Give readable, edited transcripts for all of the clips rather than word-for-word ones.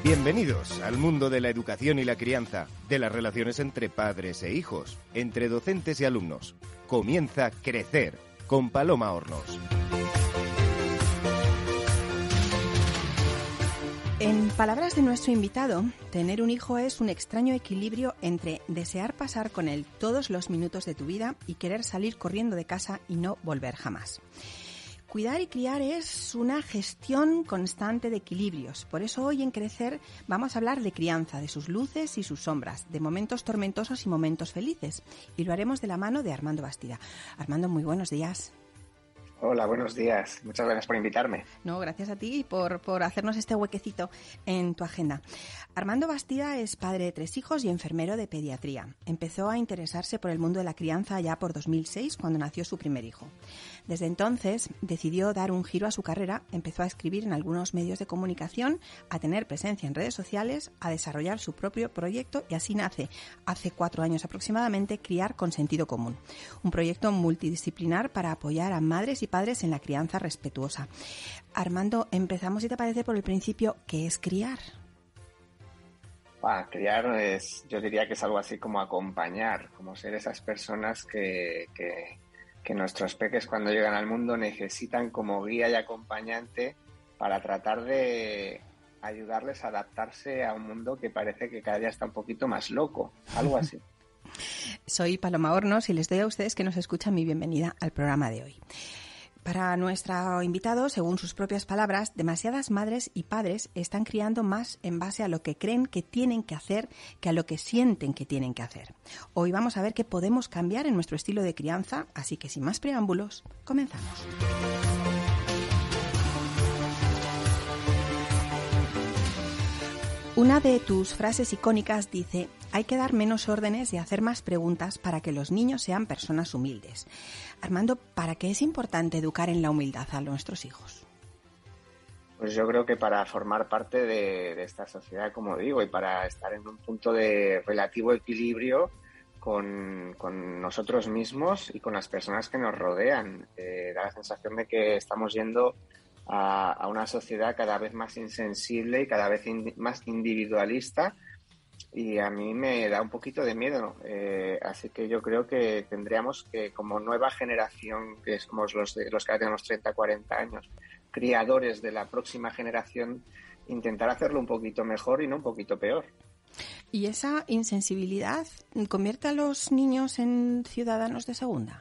Bienvenidos al mundo de la educación y la crianza, de las relaciones entre padres e hijos, entre docentes y alumnos. Comienza Crecer con Paloma Hornos. En palabras de nuestro invitado, tener un hijo es un extraño equilibrio entre desear pasar con él todos los minutos de tu vida y querer salir corriendo de casa y no volver jamás. Cuidar y criar es una gestión constante de equilibrios. Por eso hoy en Crecer vamos a hablar de crianza, de sus luces y sus sombras, de momentos tormentosos y momentos felices. Y lo haremos de la mano de Armando Bastida. Armando, muy buenos días. Hola, buenos días. Muchas gracias por invitarme. No, gracias a ti por hacernos este huequecito en tu agenda. Armando Bastida es padre de 3 hijos y enfermero de pediatría. Empezó a interesarse por el mundo de la crianza ya por 2006, cuando nació su primer hijo. Desde entonces decidió dar un giro a su carrera, empezó a escribir en algunos medios de comunicación, a tener presencia en redes sociales, a desarrollar su propio proyecto y así nace, hace 4 años aproximadamente, Criar con Sentido Común. Un proyecto multidisciplinar para apoyar a madres y padres en la crianza respetuosa. Armando, empezamos, si te parece, por el principio. ¿Qué es criar? Criar yo diría que es algo así como acompañar, como ser esas personas que nuestros peques cuando llegan al mundo necesitan como guía y acompañante para tratar de ayudarles a adaptarse a un mundo que parece que cada día está un poquito más loco, algo así. Soy Paloma Hornos y les doy a ustedes que nos escuchan mi bienvenida al programa de hoy. Para nuestro invitado, según sus propias palabras, demasiadas madres y padres están criando más en base a lo que creen que tienen que hacer que a lo que sienten que tienen que hacer. Hoy vamos a ver qué podemos cambiar en nuestro estilo de crianza, así que sin más preámbulos, comenzamos. Una de tus frases icónicas dice: hay que dar menos órdenes y hacer más preguntas para que los niños sean personas humildes. Armando, ¿para qué es importante educar en la humildad a nuestros hijos? Pues yo creo que para formar parte de esta sociedad, como digo, y para estar en un punto de relativo equilibrio con nosotros mismos y con las personas que nos rodean. Da la sensación de que estamos yendo a una sociedad cada vez más insensible y cada vez más individualista, y a mí me da un poquito de miedo. Así que yo creo que tendríamos que, como nueva generación, que somos los que ya tenemos 30, 40 años, criadores de la próxima generación, intentar hacerlo un poquito mejor y no un poquito peor. ¿Y esa insensibilidad convierte a los niños en ciudadanos de segunda?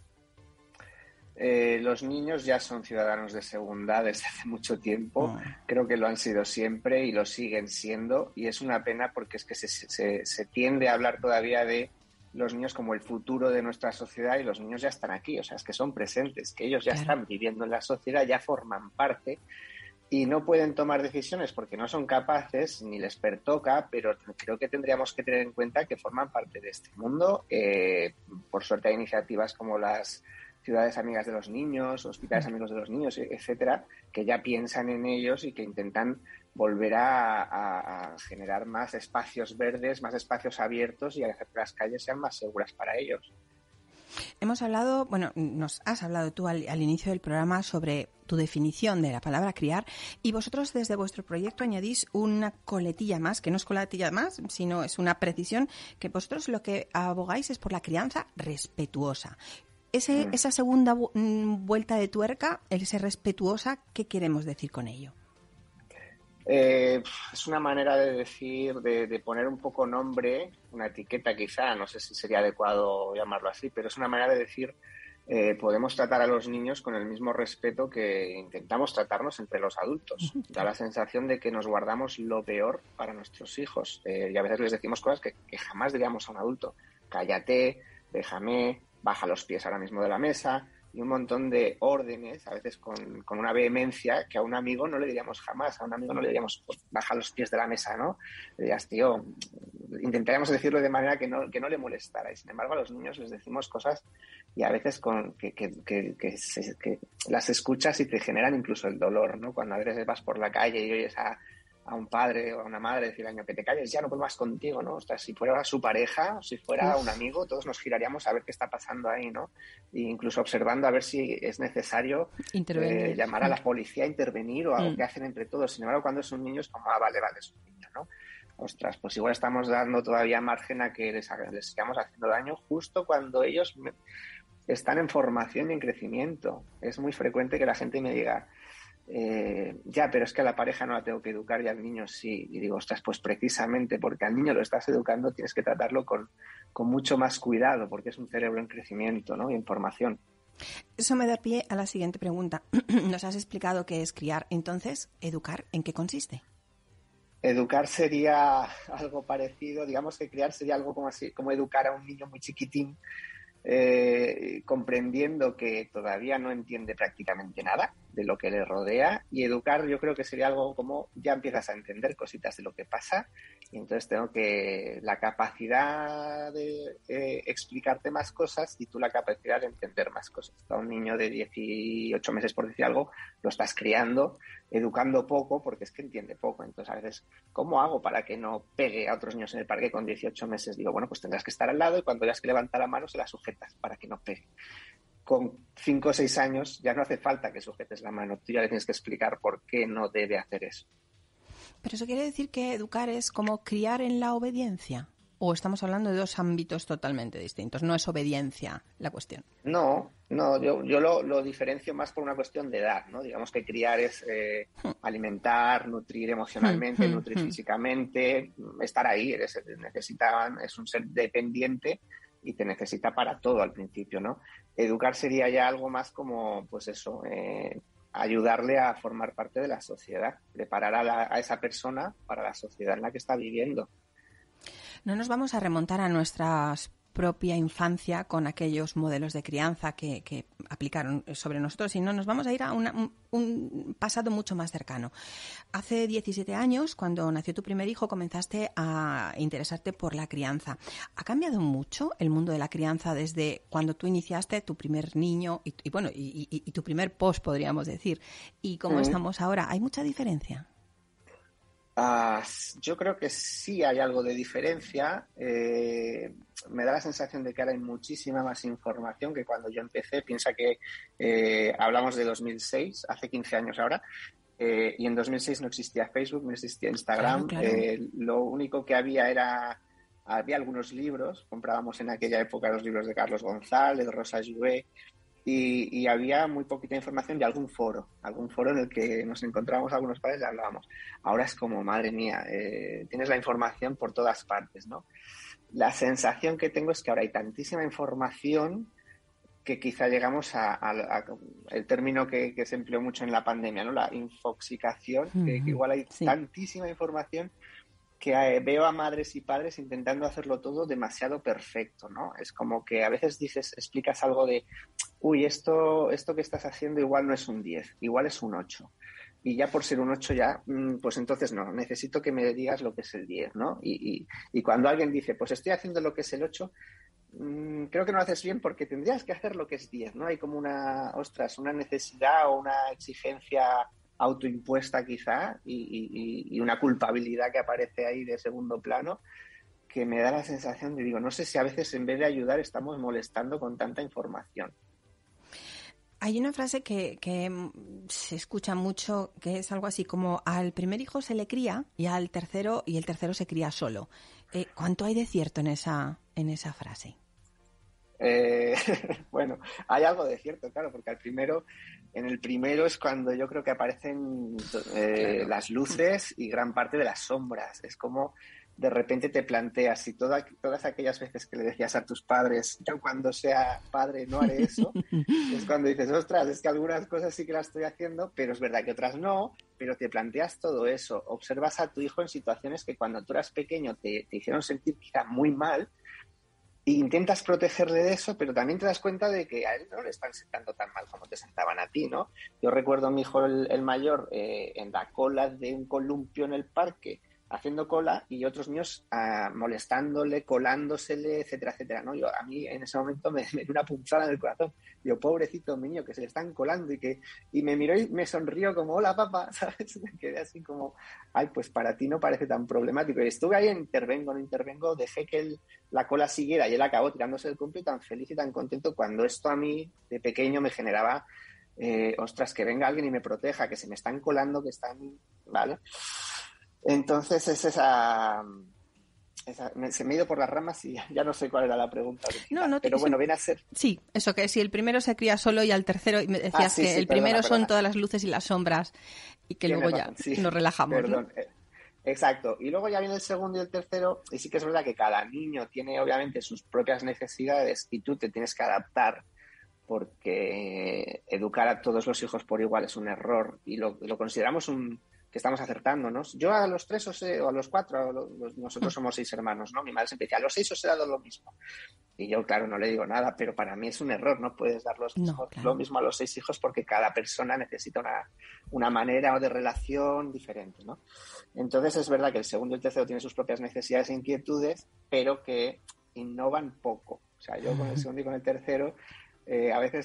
Los niños ya son ciudadanos de segunda desde hace mucho tiempo. Creo que lo han sido siempre y lo siguen siendo, y es una pena porque es que se tiende a hablar todavía de los niños como el futuro de nuestra sociedad, y los niños ya están aquí, o sea, es que son presentes, que ellos ya están viviendo en la sociedad, ya forman parte y no pueden tomar decisiones porque no son capaces ni les pertoca, pero creo que tendríamos que tener en cuenta que forman parte de este mundo. Por suerte hay iniciativas como las ciudades amigas de los niños, hospitales amigos de los niños, etcétera, que ya piensan en ellos y que intentan volver a generar más espacios verdes, más espacios abiertos, y a hacer que las calles sean más seguras para ellos. Hemos hablado, nos has hablado tú al inicio del programa sobre tu definición de la palabra criar, y vosotros desde vuestro proyecto añadís una coletilla más, que no es coletilla más, sino es una precisión, que vosotros lo que abogáis es por la crianza respetuosa. Esa segunda vuelta de tuerca, ese respetuosa, ¿qué queremos decir con ello? Es una manera de decir, de poner un poco nombre, una etiqueta quizá, no sé si sería adecuado llamarlo así, pero es una manera de decir, podemos tratar a los niños con el mismo respeto que intentamos tratarnos entre los adultos. Da la sensación de que nos guardamos lo peor para nuestros hijos, y a veces les decimos cosas que jamás diríamos a un adulto. Cállate, déjame, baja los pies ahora mismo de la mesa, y un montón de órdenes, a veces con una vehemencia que a un amigo no le diríamos jamás. A un amigo no le diríamos, pues, baja los pies de la mesa, ¿no? Le dirías, tío, intentaríamos decirlo de manera que no le molestara. Y sin embargo a los niños les decimos cosas, y a veces que las escuchas y te generan incluso el dolor, ¿no? Cuando a veces vas por la calle y oyes a un padre o a una madre decir, año, que te calles, ya no puedo más contigo, ¿no? O sea, si fuera su pareja, si fuera un amigo, todos nos giraríamos a ver qué está pasando ahí, ¿no? E incluso observando a ver si es necesario llamar a la policía a intervenir, o algo que hacen entre todos. Sin embargo, cuando es un niño es como, vale, es un niño. ¿no? Ostras, pues igual estamos dando todavía margen a que les sigamos haciendo daño justo cuando ellos están en formación y en crecimiento. Es muy frecuente que la gente me diga, ya, pero es que a la pareja no la tengo que educar y al niño sí. Y digo, ostras, pues precisamente porque al niño lo estás educando tienes que tratarlo con mucho más cuidado, porque es un cerebro en crecimiento, ¿no? Y en formación. Eso me da pie a la siguiente pregunta. Nos has explicado qué es criar, entonces, ¿educar en qué consiste? Educar sería algo parecido, digamos que criar sería algo como así, como educar a un niño muy chiquitín, comprendiendo que todavía no entiende prácticamente nada de lo que le rodea, y educar yo creo que sería algo como ya empiezas a entender cositas de lo que pasa y entonces tengo que la capacidad de explicarte más cosas y tú la capacidad de entender más cosas. A un niño de 18 meses, por decir algo, lo estás criando, educando poco porque es que entiende poco. Entonces a veces, ¿cómo hago para que no pegue a otros niños en el parque con 18 meses? Digo, bueno, pues tendrás que estar al lado y cuando veas que levanta la mano se la sujetas para que no pegue. Con 5 o 6 años ya no hace falta que sujetes la mano, tú ya le tienes que explicar por qué no debe hacer eso. ¿Pero eso quiere decir que educar es como criar en la obediencia? ¿O estamos hablando de dos ámbitos totalmente distintos? No es obediencia la cuestión. No, yo lo diferencio más por una cuestión de edad, ¿no? Digamos que criar es alimentar, nutrir emocionalmente, nutrir físicamente, estar ahí, es un ser dependiente y te necesita para todo al principio, ¿no? Educar sería ya algo más como, pues eso, ayudarle a formar parte de la sociedad, preparar a esa persona para la sociedad en la que está viviendo. No nos vamos a remontar a nuestra propia infancia con aquellos modelos de crianza que aplicaron sobre nosotros, sino nos vamos a ir a un pasado mucho más cercano. Hace 17 años, cuando nació tu primer hijo, comenzaste a interesarte por la crianza. ¿Ha cambiado mucho el mundo de la crianza desde cuando tú iniciaste tu primer niño y tu primer post, podríamos decir? ¿Y cómo estamos ahora? ¿Hay mucha diferencia? Yo creo que sí hay algo de diferencia. Me da la sensación de que ahora hay muchísima más información que cuando yo empecé. Piensa que hablamos de 2006, hace 15 años ahora, y en 2006 no existía Facebook, no existía Instagram. Claro. Lo único que había algunos libros. Comprábamos en aquella época los libros de Carlos González, de Rosa Jouet, y había muy poquita información de algún foro en el que nos encontrábamos algunos padres y hablábamos. Ahora es como, madre mía, tienes la información por todas partes, ¿no? La sensación que tengo es que ahora hay tantísima información que quizá llegamos a el término que se empleó mucho en la pandemia, ¿no? La infoxicación, que igual hay tantísima información que veo a madres y padres intentando hacerlo todo demasiado perfecto, ¿no? Es como que a veces explicas algo de, uy, esto que estás haciendo igual no es un 10, igual es un 8. Y ya por ser un 8 ya, pues entonces no, necesito que me digas lo que es el 10, ¿no? Y cuando alguien dice, pues estoy haciendo lo que es el 8, creo que no lo haces bien porque tendrías que hacer lo que es 10, ¿no? Hay como una necesidad o una exigencia autoimpuesta quizá y una culpabilidad que aparece ahí de segundo plano que me da la sensación de, digo, no sé si a veces en vez de ayudar estamos molestando con tanta información. Hay una frase que se escucha mucho, que es algo así como al primer hijo se le cría y el tercero se cría solo. ¿Cuánto hay de cierto en esa frase? Bueno, hay algo de cierto, claro, porque en el primero es cuando yo creo que aparecen claro, las luces y gran parte de las sombras. Es como de repente te planteas, si todas aquellas veces que le decías a tus padres, yo cuando sea padre no haré eso, es cuando dices, ostras, es que algunas cosas sí que las estoy haciendo, pero es verdad que otras no, pero te planteas todo eso. Observas a tu hijo en situaciones que cuando tú eras pequeño te hicieron sentir quizá muy mal, e intentas protegerle de eso, pero también te das cuenta de que a él no le están sentando tan mal como te sentaban a ti, ¿no? Yo recuerdo a mi hijo el mayor en la cola de un columpio en el parque, haciendo cola, y otros niños molestándole, colándosele, etcétera, etcétera, ¿no? A mí en ese momento me dio una punzada en el corazón. Digo, pobrecito niño, que se le están colando y me miró y me sonrió como, hola, papá, ¿sabes? Me quedé así como, ay, pues para ti no parece tan problemático. Y estuve ahí, no intervengo, dejé que la cola siguiera y él acabó tirándose el columpio tan feliz y tan contento cuando esto a mí de pequeño me generaba, ostras, que venga alguien y me proteja, que se me están colando, que están, ¿vale? Entonces es se me ha ido por las ramas y ya no sé cuál era la pregunta original. No, pero bueno, viene a ser... Sí, eso que si el primero se cría solo y al tercero, y me decías que el primero son todas las luces y las sombras y que luego ya nos relajamos, ¿no? Exacto. Y luego ya viene el segundo y el tercero, y sí que es verdad que cada niño tiene obviamente sus propias necesidades y tú te tienes que adaptar, porque educar a todos los hijos por igual es un error y lo consideramos que estamos acertándonos. Yo a los 3 o a los 4, nosotros somos 6 hermanos, ¿no? Mi madre siempre decía, a los 6 os he dado lo mismo. Y yo, claro, no le digo nada, pero para mí es un error, no puedes dar lo mismo a los 6 hijos porque cada persona necesita una manera de relación diferente, ¿no? Entonces es verdad que el segundo y el tercero tienen sus propias necesidades e inquietudes, pero que innovan poco. O sea, yo con el segundo y con el tercero a veces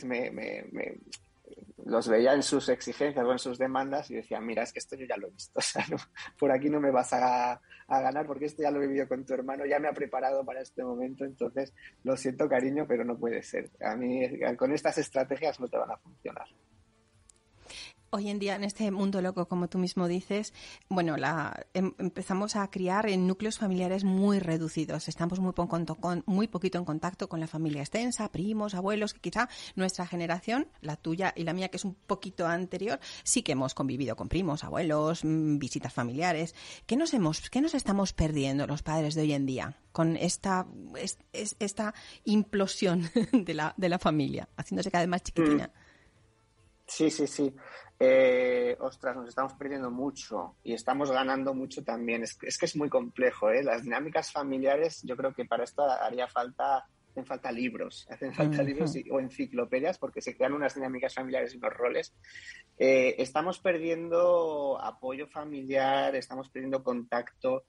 los veía en sus exigencias o en sus demandas y decía, mira, es que esto yo ya lo he visto, o sea, por aquí no me vas a ganar porque esto ya lo he vivido con tu hermano, ya me ha preparado para este momento, entonces lo siento, cariño, pero no puede ser. A mí con estas estrategias no te van a funcionar. Hoy en día, en este mundo loco, como tú mismo dices, bueno, empezamos a criar en núcleos familiares muy reducidos. Estamos muy poquito en contacto con la familia extensa, primos, abuelos, que quizá nuestra generación, la tuya y la mía, que es un poquito anterior, sí que hemos convivido con primos, abuelos, visitas familiares. ¿Qué nos estamos perdiendo los padres de hoy en día con esta implosión de la familia, haciéndose cada vez más chiquitina? Sí. Ostras, nos estamos perdiendo mucho y estamos ganando mucho también. Es que es muy complejo, ¿eh? Las dinámicas familiares, yo creo que para esto hacen falta libros o enciclopedias, porque se crean unas dinámicas familiares y unos roles. Estamos perdiendo apoyo familiar, estamos perdiendo contacto.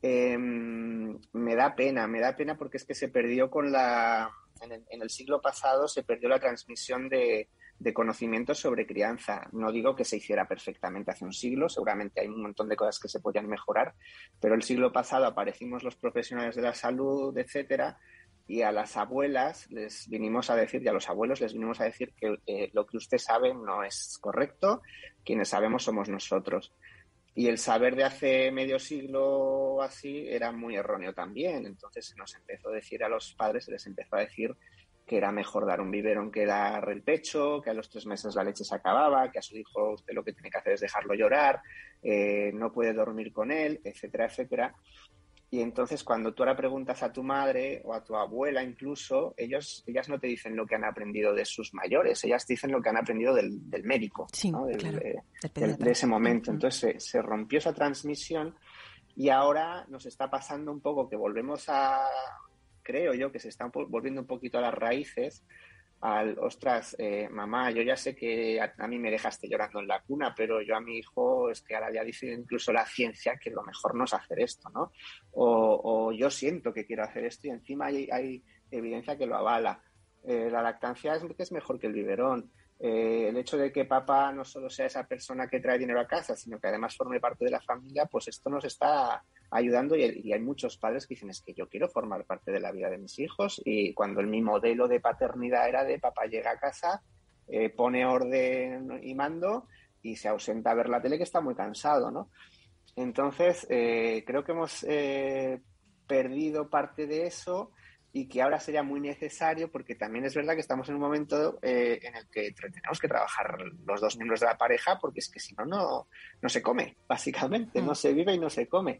Me da pena porque es que se perdió en el siglo pasado se perdió la transmisión de conocimientos sobre crianza. No digo que se hiciera perfectamente hace un siglo, seguramente hay un montón de cosas que se podían mejorar, pero el siglo pasado aparecimos los profesionales de la salud, etcétera, y a las abuelas les vinimos a decir, y a los abuelos les vinimos a decir que lo que usted sabe no es correcto, quienes sabemos somos nosotros. Y el saber de hace medio siglo así era muy erróneo también. Entonces se nos empezó a decir a los padres, se les empezó a decir que era mejor dar un biberón que dar el pecho, que a los 3 meses la leche se acababa, que a su hijo usted lo que tiene que hacer es dejarlo llorar, no puede dormir con él, etcétera, etcétera. Y entonces cuando tú ahora preguntas a tu madre o a tu abuela incluso, ellas no te dicen lo que han aprendido de sus mayores, ellas te dicen lo que han aprendido del médico, sí, ¿no? claro, de ese momento. Entonces se rompió esa transmisión y ahora nos está pasando un poco que creo yo que se están volviendo un poquito a las raíces ostras, mamá, yo ya sé que a mí me dejaste llorando en la cuna, pero yo a mi hijo es que ahora ya dice incluso la ciencia que lo mejor no es hacer esto, ¿no? O yo siento que quiero hacer esto y encima hay evidencia que lo avala. La lactancia es mejor que el biberón. El hecho de que papá no solo sea esa persona que trae dinero a casa, sino que además forme parte de la familia, pues esto nos está ayudando y hay muchos padres que dicen es que yo quiero formar parte de la vida de mis hijos y cuando mi modelo de paternidad era de papá llega a casa, pone orden y mando y se ausenta a ver la tele que está muy cansado, ¿no? Entonces creo que hemos perdido parte de eso y que ahora sería muy necesario porque también es verdad que estamos en un momento en el que tenemos que trabajar los 2 miembros de la pareja porque es que si no se come, básicamente, no se vive y no se come.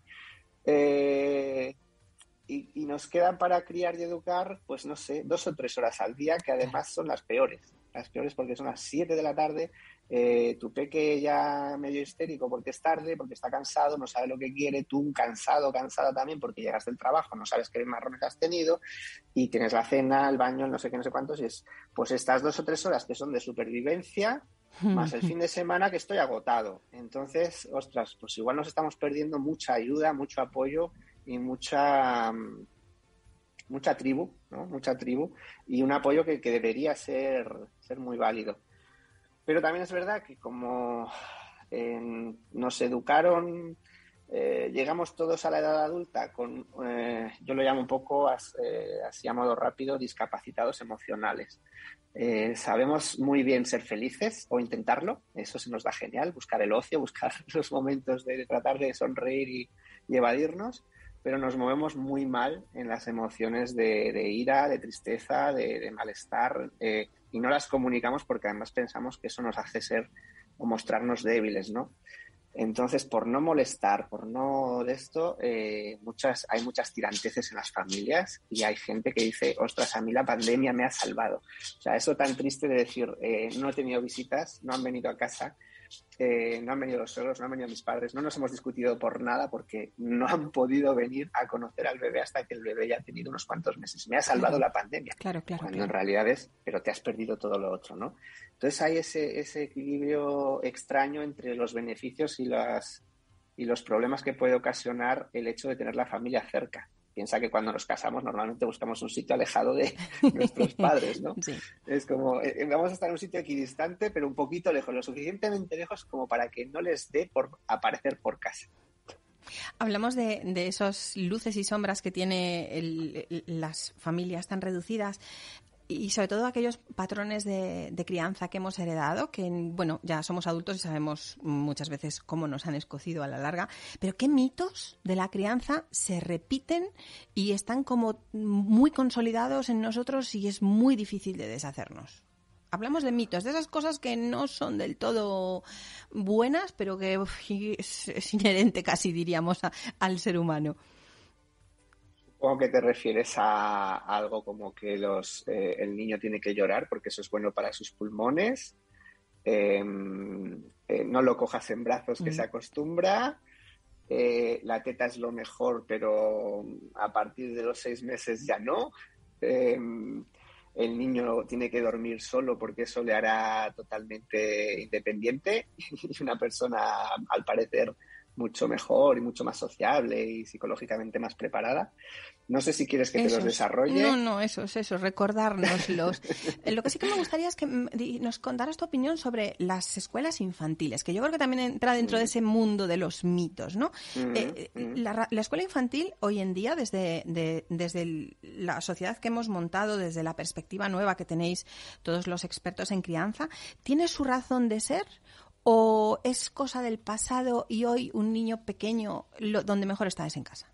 Y nos quedan para criar y educar, pues no sé, 2 o 3 horas al día, que además son las peores porque son las 7 de la tarde, tu peque ya medio histérico porque es tarde, porque está cansado, no sabe lo que quiere, tú cansada también porque llegas del trabajo, no sabes qué marrones has tenido y tienes la cena, el baño, no sé qué, no sé cuántos, y pues estas 2 o 3 horas que son de supervivencia, más el fin de semana que estoy agotado. Entonces, ostras, pues igual nos estamos perdiendo mucha ayuda, mucho apoyo y mucha tribu, ¿no? Mucha tribu y un apoyo que debería ser muy válido. Pero también es verdad que como nos educaron llegamos todos a la edad adulta con, yo lo llamo un poco así a modo rápido, discapacitados emocionales. Sabemos muy bien ser felices o intentarlo, eso se nos da genial, buscar el ocio, buscar los momentos de tratar de sonreír y evadirnos, pero nos movemos muy mal en las emociones de ira, de tristeza, de malestar, y no las comunicamos porque además pensamos que eso nos hace ser o mostrarnos débiles, ¿no? Entonces, por no molestar, por no de esto, hay muchas tiranteces en las familias y hay gente que dice, ostras, a mí la pandemia me ha salvado. O sea, eso tan triste de decir, no he tenido visitas, no han venido a casa, no han venido los suegros, no han venido mis padres, no nos hemos discutido por nada porque no han podido venir a conocer al bebé hasta que el bebé ya ha tenido unos cuantos meses. Me ha salvado la pandemia. Claro. Cuando en realidad pero te has perdido todo lo otro, ¿no? Entonces hay ese equilibrio extraño entre los beneficios y los problemas que puede ocasionar el hecho de tener la familia cerca. Piensa que cuando nos casamos normalmente buscamos un sitio alejado de nuestros padres, ¿no? Sí. Es como, vamos a estar en un sitio equidistante, pero un poquito lejos, lo suficientemente lejos como para que no les dé por aparecer por casa. Hablamos de esos luces y sombras que tiene las familias tan reducidas y sobre todo aquellos patrones de crianza que hemos heredado, que bueno, ya somos adultos y sabemos muchas veces cómo nos han escocido a la larga, pero qué mitos de la crianza se repiten y están como muy consolidados en nosotros y es muy difícil de deshacernos. Hablamos de mitos, de esas cosas que no son del todo buenas, pero que es inherente casi, diríamos, al ser humano. Supongo que te refieres a algo como que el niño tiene que llorar porque eso es bueno para sus pulmones. No lo cojas en brazos que se acostumbra. La teta es lo mejor, pero a partir de los 6 meses ya no. El niño tiene que dormir solo porque eso le hará totalmente independiente y una persona, al parecer, mucho mejor y mucho más sociable y psicológicamente más preparada. No sé si quieres que te los desarrolle. No, eso, recordárnoslos. Lo que sí que me gustaría es que nos contaras tu opinión sobre las escuelas infantiles, que yo creo que también entra dentro de ese mundo de los mitos, ¿no? La escuela infantil hoy en día, desde la sociedad que hemos montado, desde la perspectiva nueva que tenéis todos los expertos en crianza, ¿tiene su razón de ser? ¿O es cosa del pasado y hoy un niño pequeño donde mejor está es en casa?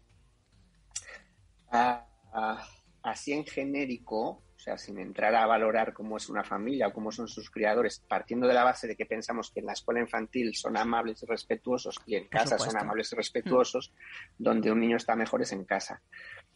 Así en genérico, o sea, sin entrar a valorar cómo es una familia o cómo son sus criadores, partiendo de la base de que pensamos que en la escuela infantil son amables y respetuosos y en casa son amables y respetuosos, donde un niño está mejor es en casa.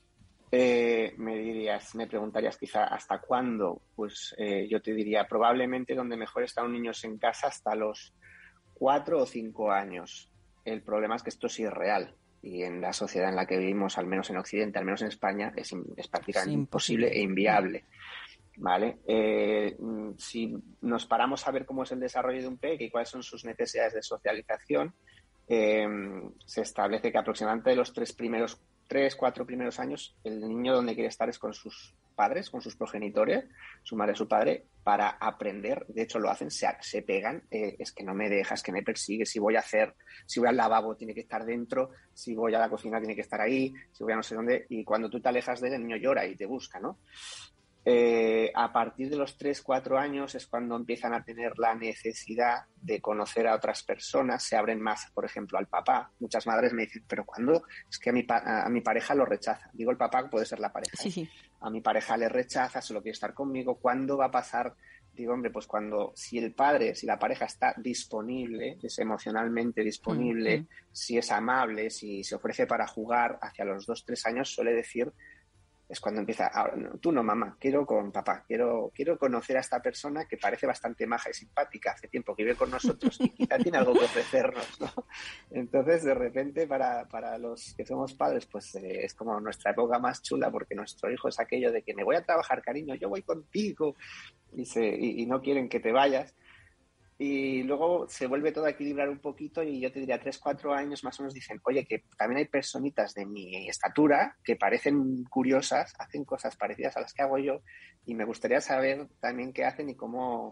Me preguntarías quizá ¿hasta cuándo? Pues yo te diría probablemente donde mejor está un niño es en casa hasta los 4 o 5 años. El problema es que esto es irreal y en la sociedad en la que vivimos, al menos en Occidente, al menos en España, es prácticamente imposible e inviable. ¿Vale? Si nos paramos a ver cómo es el desarrollo de un peque y cuáles son sus necesidades de socialización, se establece que aproximadamente de los 3-4 primeros años, el niño donde quiere estar es con sus padres, con sus progenitores, su madre, su padre, para aprender. De hecho, lo hacen, se pegan. Es que no me dejas, que me persigues. Si voy al lavabo, tiene que estar dentro. Si voy a la cocina, tiene que estar ahí. Si voy a no sé dónde. Y cuando tú te alejas de él, el niño llora y te busca, ¿no? A partir de los 3-4 años es cuando empiezan a tener la necesidad de conocer a otras personas, se abren más, por ejemplo, al papá. Muchas madres me dicen, pero ¿cuándo? Es que a mi pareja lo rechaza. Digo, el papá puede ser la pareja. Sí. A mi pareja le rechaza, solo quiere estar conmigo. ¿Cuándo va a pasar? Digo, hombre, pues si la pareja está disponible, es emocionalmente disponible, si es amable, si se ofrece para jugar, hacia los 2-3 años suele decir, es cuando empieza, tú no, mamá, quiero con papá, quiero conocer a esta persona que parece bastante maja y simpática, hace tiempo que vive con nosotros y quizá tiene algo que ofrecernos, ¿no? Entonces, de repente, para los que somos padres, pues es como nuestra época más chula, porque nuestro hijo es aquello de que me voy a trabajar, cariño, yo voy contigo, y no quieren que te vayas. Y luego se vuelve todo a equilibrar un poquito y yo te diría 3-4 años más o menos dicen, oye, que también hay personitas de mi estatura que parecen curiosas, hacen cosas parecidas a las que hago yo y me gustaría saber también qué hacen y cómo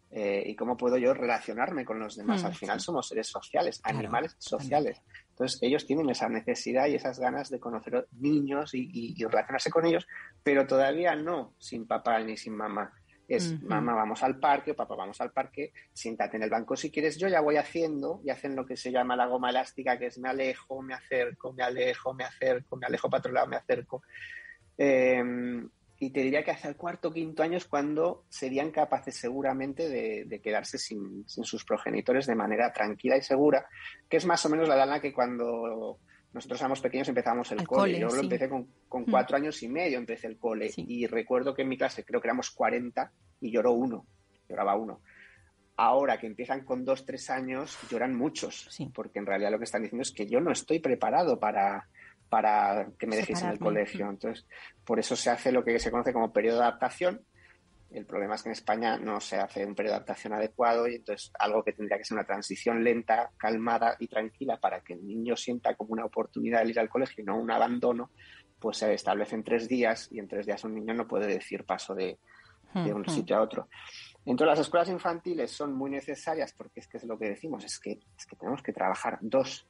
y cómo puedo yo relacionarme con los demás. Al final somos seres sociales, animales sociales. Entonces ellos tienen esa necesidad y esas ganas de conocer niños y relacionarse con ellos, pero todavía no sin papá ni sin mamá. Es mamá, vamos al parque, o papá, vamos al parque, siéntate en el banco si quieres. Yo ya voy haciendo y hacen lo que se llama la goma elástica, que es me alejo, me acerco, me alejo, me acerco, me alejo para otro lado, me acerco. Y te diría que hasta el cuarto o quinto año es cuando serían capaces seguramente de quedarse sin sus progenitores de manera tranquila y segura, que es más o menos la edad en la que cuando nosotros éramos pequeños empezamos el cole. Yo lo empecé con 4 años y medio, empecé el cole. Y recuerdo que en mi clase creo que éramos 40 y lloraba uno. Ahora que empiezan con 2, 3 años, lloran muchos, porque en realidad lo que están diciendo es que yo no estoy preparado para que me dejéis en el colegio. Entonces, por eso se hace lo que se conoce como periodo de adaptación. El problema es que en España no se hace un periodo de adaptación adecuado y entonces algo que tendría que ser una transición lenta, calmada y tranquila para que el niño sienta como una oportunidad de ir al colegio y no un abandono, pues se establece en 3 días y en 3 días un niño no puede decir paso de un sitio a otro. Entonces las escuelas infantiles son muy necesarias porque es lo que decimos, es que tenemos que trabajar 2.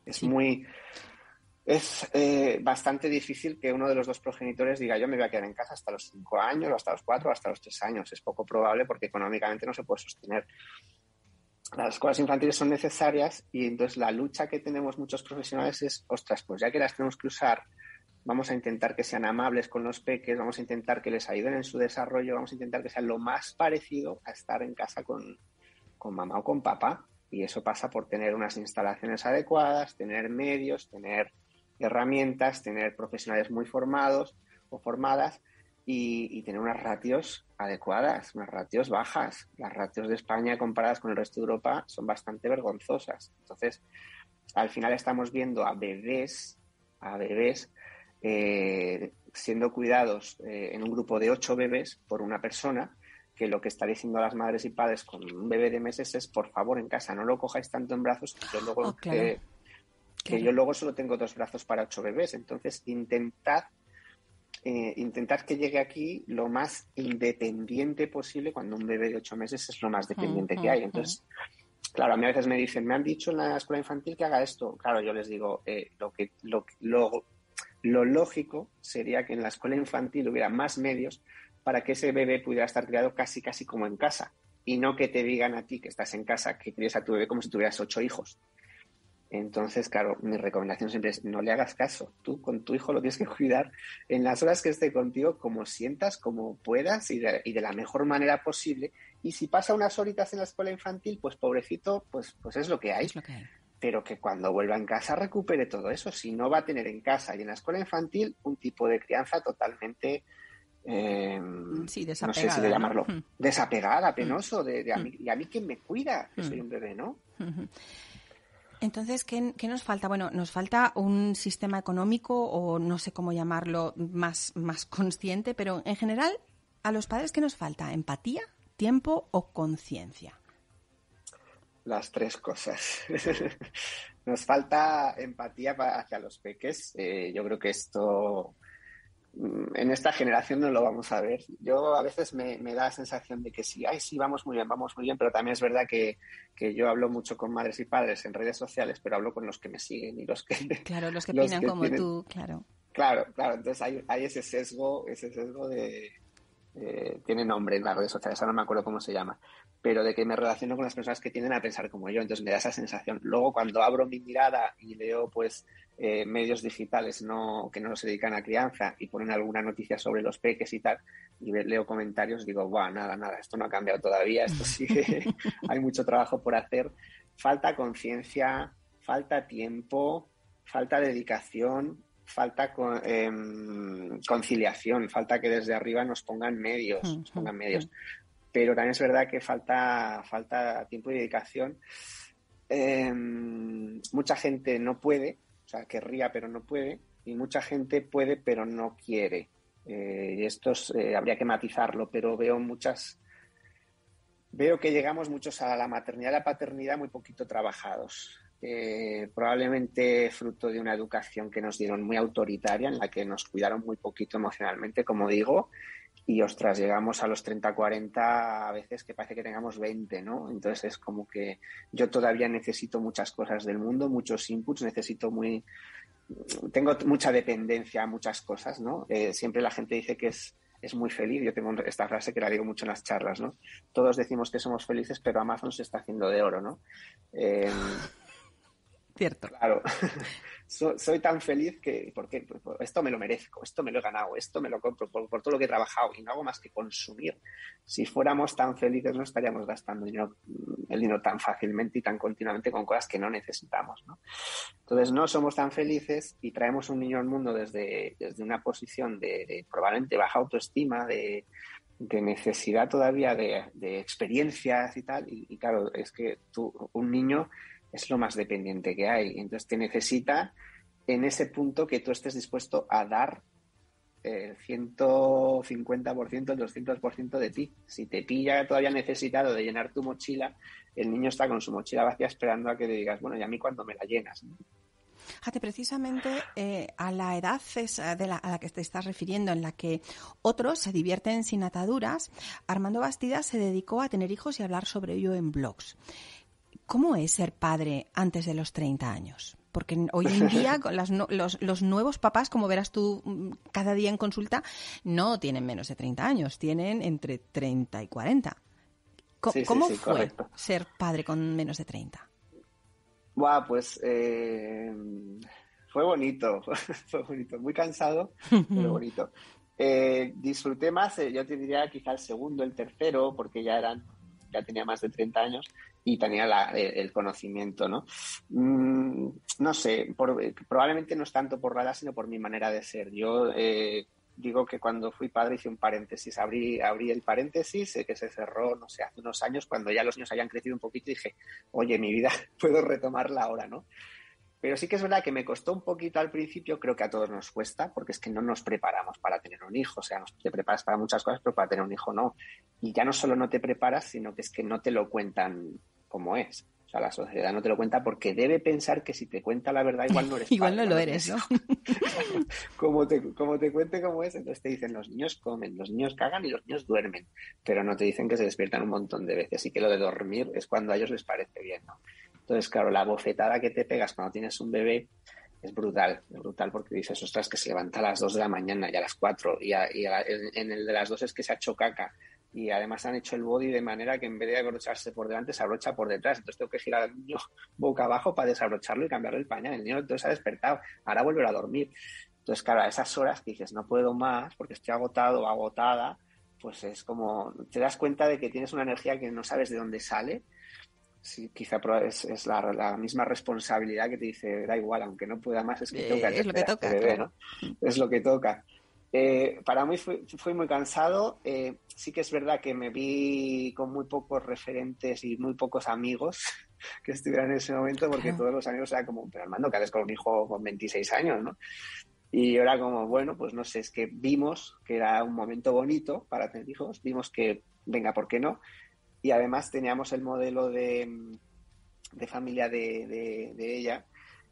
Es bastante difícil que uno de los 2 progenitores diga yo me voy a quedar en casa hasta los 5 años, o hasta los 4, o hasta los 3 años. Es poco probable porque económicamente no se puede sostener. Las escuelas infantiles son necesarias y entonces la lucha que tenemos muchos profesionales es, ostras, pues ya que las tenemos que usar, vamos a intentar que sean amables con los peques, vamos a intentar que les ayuden en su desarrollo, vamos a intentar que sean lo más parecido a estar en casa con mamá o con papá. Y eso pasa por tener unas instalaciones adecuadas, tener medios, tener herramientas, tener profesionales muy formados o formadas y tener unas ratios adecuadas, unas ratios bajas. Las ratios de España comparadas con el resto de Europa son bastante vergonzosas. Entonces, al final estamos viendo a bebés siendo cuidados en un grupo de 8 bebés por una persona, que lo que está diciendo a las madres y padres con un bebé de meses es, por favor, en casa no lo cojáis tanto en brazos, que yo luego... que yo luego solo tengo 2 brazos para 8 bebés. Entonces, intentad que llegue aquí lo más independiente posible cuando un bebé de 8 meses es lo más dependiente que hay. Entonces, claro, a mí a veces me dicen, me han dicho en la escuela infantil que haga esto. Claro, yo les digo, lo lógico sería que en la escuela infantil hubiera más medios para que ese bebé pudiera estar criado casi como en casa y no que te digan a ti que estás en casa que críes a tu bebé como si tuvieras 8 hijos. Entonces, claro, mi recomendación siempre es no le hagas caso. Tú con tu hijo lo tienes que cuidar en las horas que esté contigo, como sientas, como puedas y de la mejor manera posible. Y si pasa unas horitas en la escuela infantil, pues pobrecito, pues es lo que hay. Es lo que hay. Pero que cuando vuelva en casa recupere todo eso. Si no, va a tener en casa y en la escuela infantil un tipo de crianza totalmente... desapegada, no sé si de llamarlo, ¿no? Desapegada, penoso, y a mí quién me cuida, que soy un bebé, ¿no? Entonces, ¿qué nos falta? Bueno, nos falta un sistema económico o no sé cómo llamarlo más consciente, pero en general, ¿a los padres qué nos falta? ¿Empatía, tiempo o conciencia? Las 3 cosas. Nos falta empatía hacia los peques. Yo creo que esto en esta generación no lo vamos a ver. Yo a veces me da la sensación de que sí, vamos muy bien, pero también es verdad que yo hablo mucho con madres y padres en redes sociales, pero hablo con los que me siguen y los que... Claro, los que opinan como tú, claro. Claro, entonces hay ese sesgo de... tiene nombre en las redes sociales, ahora no me acuerdo cómo se llama, pero de que me relaciono con las personas que tienden a pensar como yo, entonces me da esa sensación. Luego cuando abro mi mirada y leo pues medios digitales que no se dedican a crianza y ponen alguna noticia sobre los peques y tal, y leo comentarios, digo, guau, nada, esto no ha cambiado todavía, esto sigue, hay mucho trabajo por hacer, falta conciencia, falta tiempo, falta dedicación, falta conciliación, falta que desde arriba nos pongan medios, pero también es verdad que falta tiempo y dedicación. Mucha gente no puede, o sea, querría pero no puede, y mucha gente puede pero no quiere. Y esto habría que matizarlo, pero veo que llegamos muchos a la maternidad y la paternidad muy poquito trabajados. Probablemente fruto de una educación que nos dieron muy autoritaria, en la que nos cuidaron muy poquito emocionalmente, como digo, Y, ostras, llegamos a los 30, 40 a veces que parece que tengamos 20, ¿no? Entonces es como que yo todavía necesito muchas cosas del mundo, muchos inputs, tengo mucha dependencia a muchas cosas, ¿no? Siempre la gente dice que es muy feliz. Yo tengo esta frase que la digo mucho en las charlas, ¿no? Todos decimos que somos felices, pero Amazon se está haciendo de oro, ¿no? Cierto. Claro, soy tan feliz que, porque esto me lo merezco, esto me lo he ganado, esto me lo compro por todo lo que he trabajado y no hago más que consumir. Si fuéramos tan felices no estaríamos gastando el dinero tan fácilmente y tan continuamente con cosas que no necesitamos, ¿no? Entonces no somos tan felices y traemos un niño al mundo desde una posición de probablemente baja autoestima, de necesidad todavía de experiencias y tal, y claro, es que un niño es lo más dependiente que hay. Entonces te necesita en ese punto que tú estés dispuesto a dar el 150%, el 200% de ti. Si te pilla todavía necesitado de llenar tu mochila, el niño está con su mochila vacía esperando a que le digas, bueno, ¿y a mí cuándo me la llenas? Fíjate, precisamente a la edad a la que te estás refiriendo, en la que otros se divierten sin ataduras, Armando Bastida se dedicó a tener hijos y a hablar sobre ello en blogs. ¿Cómo es ser padre antes de los 30 años? Porque hoy en día con los nuevos papás, como verás tú cada día en consulta, no tienen menos de 30 años, tienen entre 30 y 40. ¿Cómo fue correcto. ser padre con menos de 30? Buah, pues fue bonito, fue bonito, muy cansado, pero bonito. Disfruté más, yo te diría quizá el segundo, el tercero, porque ya tenía más de 30 años y tenía el conocimiento, ¿no? No sé, probablemente no es tanto por la edad, sino por mi manera de ser. Yo digo que cuando fui padre hice un paréntesis, abrí el paréntesis que se cerró, no sé, hace unos años, cuando ya los niños habían crecido un poquito y dije, oye, mi vida puedo retomarla ahora, ¿no? Pero sí que es verdad que me costó un poquito al principio, creo que a todos nos cuesta, porque es que no nos preparamos para tener un hijo, o sea, te preparas para muchas cosas, pero para tener un hijo no. Y ya no solo no te preparas, sino que es que no te lo cuentan como es. O sea, la sociedad no te lo cuenta porque debe pensar que si te cuenta la verdad igual no eres padre. Igual no lo eres, ¿no? Como te cuente cómo es, entonces te dicen los niños comen, los niños cagan y los niños duermen, pero no te dicen que se despiertan un montón de veces y que lo de dormir es cuando a ellos les parece bien, ¿no? Entonces, claro, la bofetada que te pegas cuando tienes un bebé es brutal porque dices, ostras, que se levanta a las 2 de la mañana y a las 4 en el de las 2 es que se ha hecho caca y además han hecho el body de manera que en vez de abrocharse por delante se abrocha por detrás, entonces tengo que girar al niño boca abajo para desabrocharlo y cambiarle el pañal. El niño entonces se ha despertado, ahora volverá a dormir. Entonces, claro, a esas horas que dices, no puedo más porque estoy agotado o agotada, pues es como, te das cuenta de que tienes una energía que no sabes de dónde sale. Sí, quizá es la misma responsabilidad que te dice, da igual, aunque no pueda más, es que tengo que Es lo que toca, bebé, claro. ¿no? Es lo que toca. Para mí fue muy cansado. Sí que es verdad que me vi con muy pocos referentes y muy pocos amigos que estuvieran en ese momento, porque Claro. todos los amigos eran como, pero Armando, que haces con un hijo con 26 años, ¿no? Y era como, bueno, pues no sé, es que vimos que era un momento bonito para tener hijos, vimos que, venga, ¿por qué no? Y además teníamos el modelo de familia de ella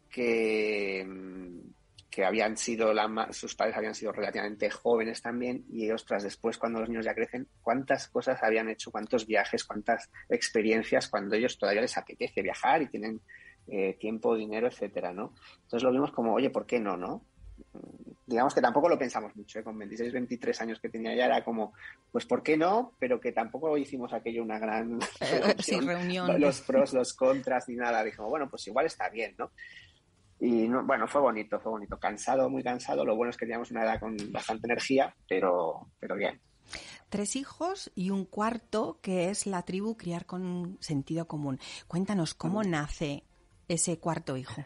que, habían sido, sus padres habían sido relativamente jóvenes también y ostras, después cuando los niños ya crecen, cuántas cosas habían hecho, cuántos viajes, cuántas experiencias cuando ellos todavía les apetece viajar y tienen tiempo, dinero, etcétera, ¿no? Entonces lo vimos como, oye, ¿por qué no, no? Digamos que tampoco lo pensamos mucho, ¿eh? Con 26, 23 años que tenía ya era como, pues ¿por qué no? Pero que tampoco hicimos aquello una gran Sí, reunión. los pros, los contras ni nada. Dijimos, bueno, pues igual está bien, ¿no? Y no, bueno, fue bonito, cansado, muy cansado. Lo bueno es que teníamos una edad con bastante energía, pero bien. 3 hijos y un cuarto que es la tribu Criar con Sentido Común. Cuéntanos, ¿cómo nace ese cuarto hijo?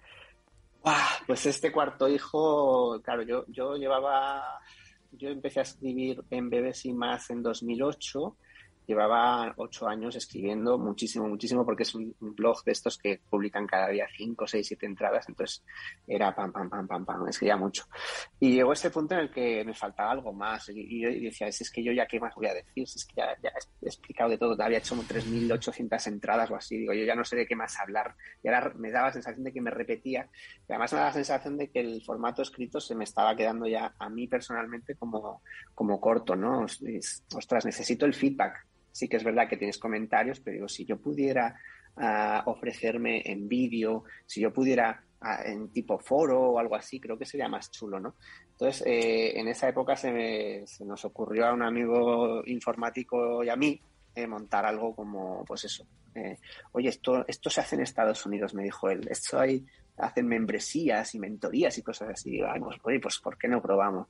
Pues este cuarto hijo, claro, yo empecé a escribir en Bebés y Más en 2008 llevaba 8 años escribiendo muchísimo, porque es un blog de estos que publican cada día 5, 6, 7 entradas, entonces era pam, escribía mucho. Y llegó este punto en el que me faltaba algo más, y yo decía, es que yo ya qué más voy a decir, si es que ya he explicado de todo, había hecho como 3.800 entradas o así, digo, yo ya no sé de qué más hablar, y ahora me daba la sensación de que me repetía, y además me daba la sensación de que el formato escrito se me estaba quedando ya a mí personalmente como corto, ¿no? Ostras, necesito el feedback. Sí que es verdad que tienes comentarios, pero digo, si yo pudiera ofrecerme en vídeo, si yo pudiera en tipo foro o algo así, creo que sería más chulo, ¿no? Entonces, en esa época se nos ocurrió a un amigo informático y a mí montar algo como, pues eso. Oye, esto se hace en Estados Unidos, me dijo él. Hacen membresías y mentorías y cosas así. Ay, pues, oye, pues ¿por qué no probamos?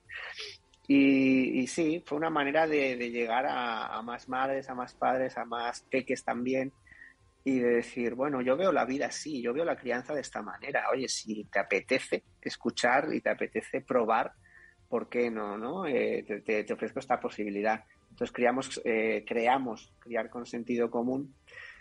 Y sí, fue una manera de llegar a más madres, a más padres, a más peques también, y de decir, bueno, yo veo la vida así, yo veo la crianza de esta manera. Oye, si te apetece escuchar y te apetece probar, ¿por qué no? ¿No? Te ofrezco esta posibilidad. Entonces creamos Criar con Sentido Común,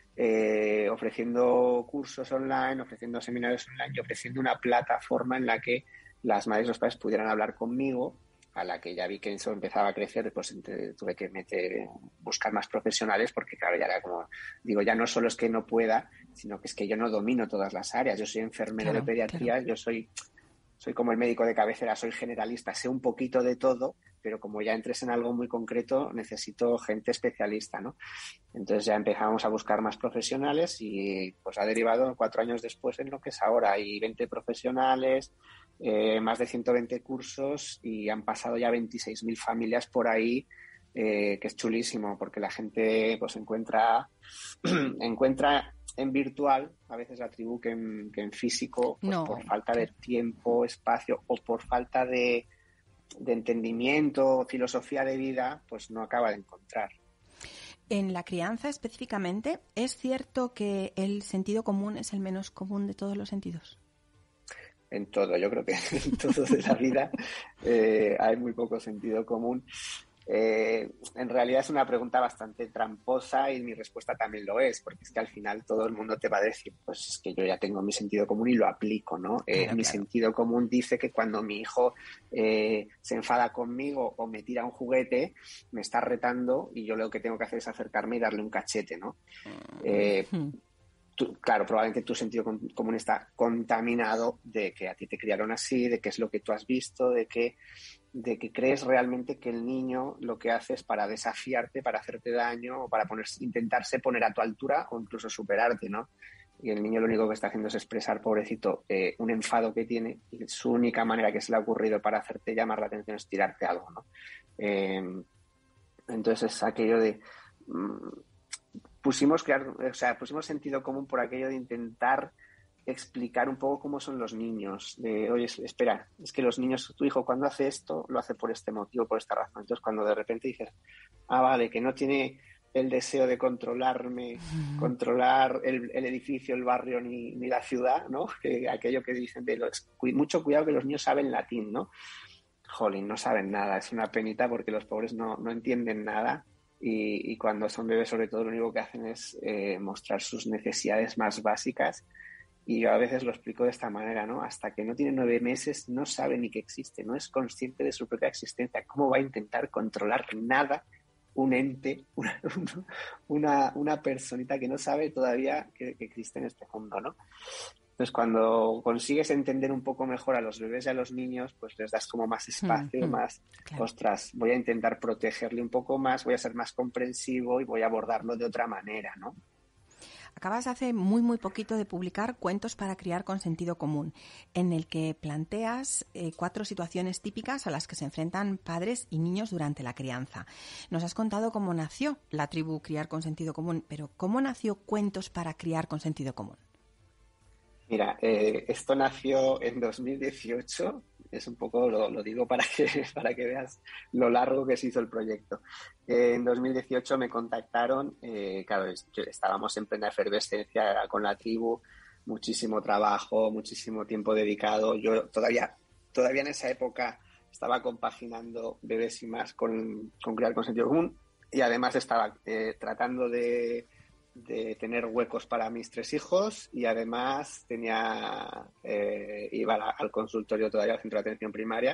ofreciendo cursos online, ofreciendo seminarios online y ofreciendo una plataforma en la que las madres y los padres pudieran hablar conmigo. A la que ya vi que eso empezaba a crecer, pues tuve que buscar más profesionales, porque claro, ya era como, digo, ya no solo es que no pueda, sino que es que yo no domino todas las áreas. Yo soy enfermero de pediatría, claro. Yo soy como el médico de cabecera, soy generalista, sé un poquito de todo, pero como ya entres en algo muy concreto, necesito gente especialista, ¿no? Entonces ya empezamos a buscar más profesionales y pues ha derivado 4 años después en lo que es ahora. Hay 20 profesionales, más de 120 cursos, y han pasado ya 26.000 familias por ahí, que es chulísimo porque la gente pues encuentra en virtual a veces la tribu que en físico, pues no, por falta de tiempo, espacio o por falta de entendimiento, filosofía de vida, pues no acaba de encontrar. En la crianza específicamente, ¿es cierto que el sentido común es el menos común de todos los sentidos? En todo, yo creo que en todo de la vida hay muy poco sentido común. En realidad es una pregunta bastante tramposa y mi respuesta también lo es, porque es que al final todo el mundo te va a decir, pues es que yo ya tengo mi sentido común y lo aplico, ¿no? Mi sentido común dice que cuando mi hijo se enfada conmigo o me tira un juguete, me está retando y yo lo que tengo que hacer es acercarme y darle un cachete, ¿no? Claro, probablemente tu sentido común está contaminado de que a ti te criaron así, de qué es lo que tú has visto, de que crees realmente que el niño lo que hace es para desafiarte, para hacerte daño o para intentarse poner a tu altura o incluso superarte, ¿no? Y el niño lo único que está haciendo es expresar, pobrecito, un enfado que tiene, y su única manera que se le ha ocurrido para hacerte llamar la atención es tirarte algo, ¿no? Entonces es aquello de... pusimos sentido común por aquello de intentar explicar un poco cómo son los niños, de, oye, espera, es que los niños, tu hijo cuando hace esto, lo hace por este motivo, por esta razón. Entonces cuando de repente dices, vale, que no tiene el deseo de controlarme, controlar el edificio, el barrio, ni la ciudad, ¿no? Que aquello que dicen de mucho cuidado que los niños saben latín, ¿no? Jolín, no saben nada, es una penita porque los pobres no entienden nada. Y cuando son bebés, sobre todo, lo único que hacen es mostrar sus necesidades más básicas. Y yo a veces lo explico de esta manera, ¿no? Hasta que no tiene 9 meses no sabe ni que existe, no es consciente de su propia existencia. ¿Cómo va a intentar controlar nada un ente, una personita que no sabe todavía que existe en este mundo, ¿no? Entonces, cuando consigues entender un poco mejor a los bebés y a los niños, pues les das como más espacio, más, claro. Ostras, voy a intentar protegerle un poco más, voy a ser más comprensivo y voy a abordarlo de otra manera, ¿no? Acabas hace muy poquito de publicar Cuentos para criar con sentido común, en el que planteas 4 situaciones típicas a las que se enfrentan padres y niños durante la crianza. Nos has contado cómo nació la tribu Criar con Sentido Común, pero ¿cómo nació Cuentos para criar con sentido común? Mira, esto nació en 2018, es un poco, lo digo para que veas lo largo que se hizo el proyecto. En 2018 me contactaron, claro, estábamos en plena efervescencia con la tribu, muchísimo trabajo, muchísimo tiempo dedicado. Yo todavía en esa época estaba compaginando Bebés y Más con Criar con Sentido Común. y además estaba tratando de tener huecos para mis 3 hijos y además iba al consultorio todavía, al centro de atención primaria.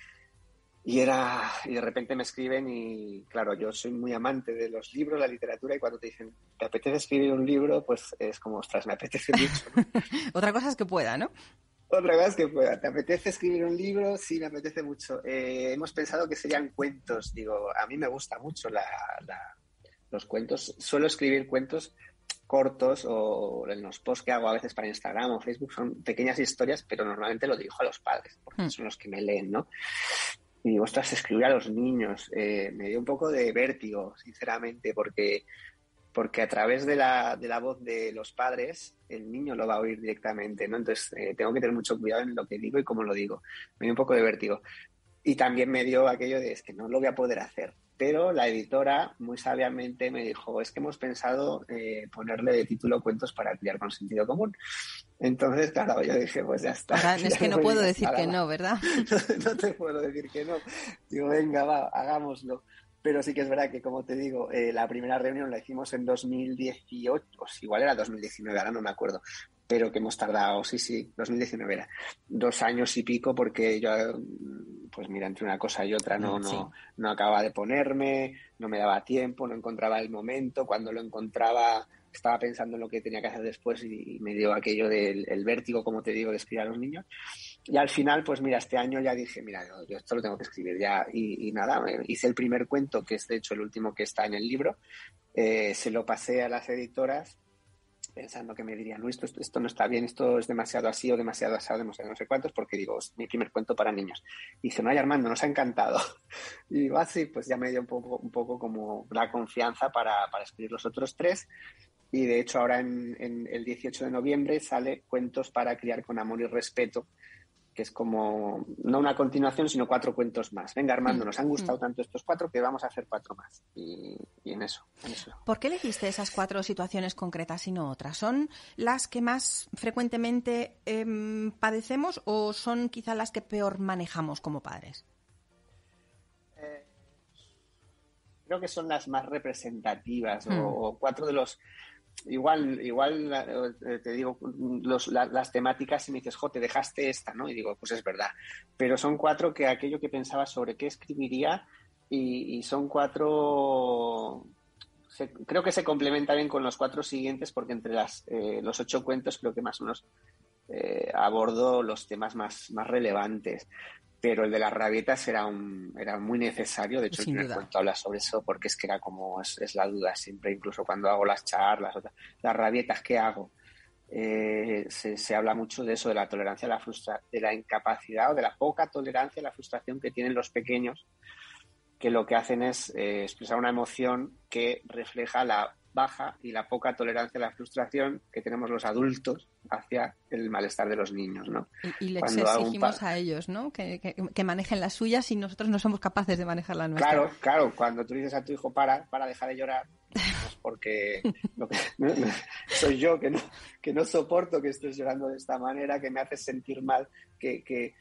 Y de repente me escriben y, claro, yo soy muy amante de los libros, la literatura, y cuando te dicen, ¿te apetece escribir un libro? Pues es como, ostras, me apetece mucho, ¿no? Otra cosa es que pueda, ¿no? Otra cosa es que pueda. ¿Te apetece escribir un libro? Sí, me apetece mucho. Hemos pensado que serían cuentos. Digo, a mí me gusta mucho los cuentos. Suelo escribir cuentos cortos o en los posts que hago a veces para Instagram o Facebook. Son pequeñas historias, pero normalmente lo dirijo a los padres, porque son los que me leen, ¿no? Y digo, ostras, escribir a los niños. Me dio un poco de vértigo, sinceramente, porque a través de la voz de los padres, el niño lo va a oír directamente, ¿no? Entonces, tengo que tener mucho cuidado en lo que digo y cómo lo digo. Me dio un poco de vértigo. Y también me dio aquello de, es que no lo voy a poder hacer. Pero la editora muy sabiamente me dijo, es que hemos pensado ponerle de título Cuentos para criar con sentido común. Entonces, claro, yo dije, pues ya está. Ahora, es que no puedo decir que no, ¿verdad? No te puedo decir que no. Digo, venga, va, hagámoslo. Pero sí que es verdad que, como te digo, la primera reunión la hicimos en 2018, o igual era 2019, ahora no me acuerdo, pero que hemos tardado, sí, 2019 era, 2 años y pico, porque yo, pues mira, entre una cosa y otra no acababa de ponerme, no me daba tiempo, no encontraba el momento, cuando lo encontraba estaba pensando en lo que tenía que hacer después y me dio aquello del vértigo, como te digo, de escribir a los niños. Y al final, pues mira, este año ya dije, mira, yo esto lo tengo que escribir ya. Y nada, hice el primer cuento, que es de hecho el último que está en el libro. Se lo pasé a las editoras pensando que me dirían, no, esto no está bien, esto es demasiado así o demasiado asado, demasiado no sé cuántos, porque digo, es mi primer cuento para niños. Y dice, no, Armando, nos ha encantado. Y digo, así, pues ya me dio un poco como la confianza para escribir los otros 3. Y de hecho ahora en el 18 de noviembre sale Cuentos para criar con amor y respeto, que es como, no una continuación, sino 4 cuentos más. Venga, Armando, nos han gustado tanto estos 4 que vamos a hacer 4 más. Y en eso. ¿Por qué elegiste esas 4 situaciones concretas y no otras? ¿Son las que más frecuentemente padecemos o son quizá las que peor manejamos como padres? Creo que son las más representativas o 4 de los... Igual te digo las temáticas y me dices, te dejaste esta, ¿no? Y digo, pues es verdad. Pero son 4 que aquello que pensaba sobre qué escribiría y son 4... creo que se complementa bien con los 4 siguientes porque entre los 8 cuentos creo que más o menos abordo los temas más relevantes. Pero el de las rabietas era muy necesario. De hecho, el primer cuento habla sobre eso porque es que era como, es la duda siempre, incluso cuando hago las charlas, las rabietas, ¿qué hago? Se habla mucho de eso, de la tolerancia a la frustración, de la incapacidad o de la poca tolerancia a la frustración que tienen los pequeños, que lo que hacen es expresar una emoción que refleja la baja y la poca tolerancia a la frustración que tenemos los adultos hacia el malestar de los niños, ¿no? Y les exigimos a ellos, ¿no? Que manejen las suyas y nosotros no somos capaces de manejar la nuestra. Claro, cuando tú dices a tu hijo para dejar de llorar, es porque soy yo que no soporto que estés llorando de esta manera, que me haces sentir mal, que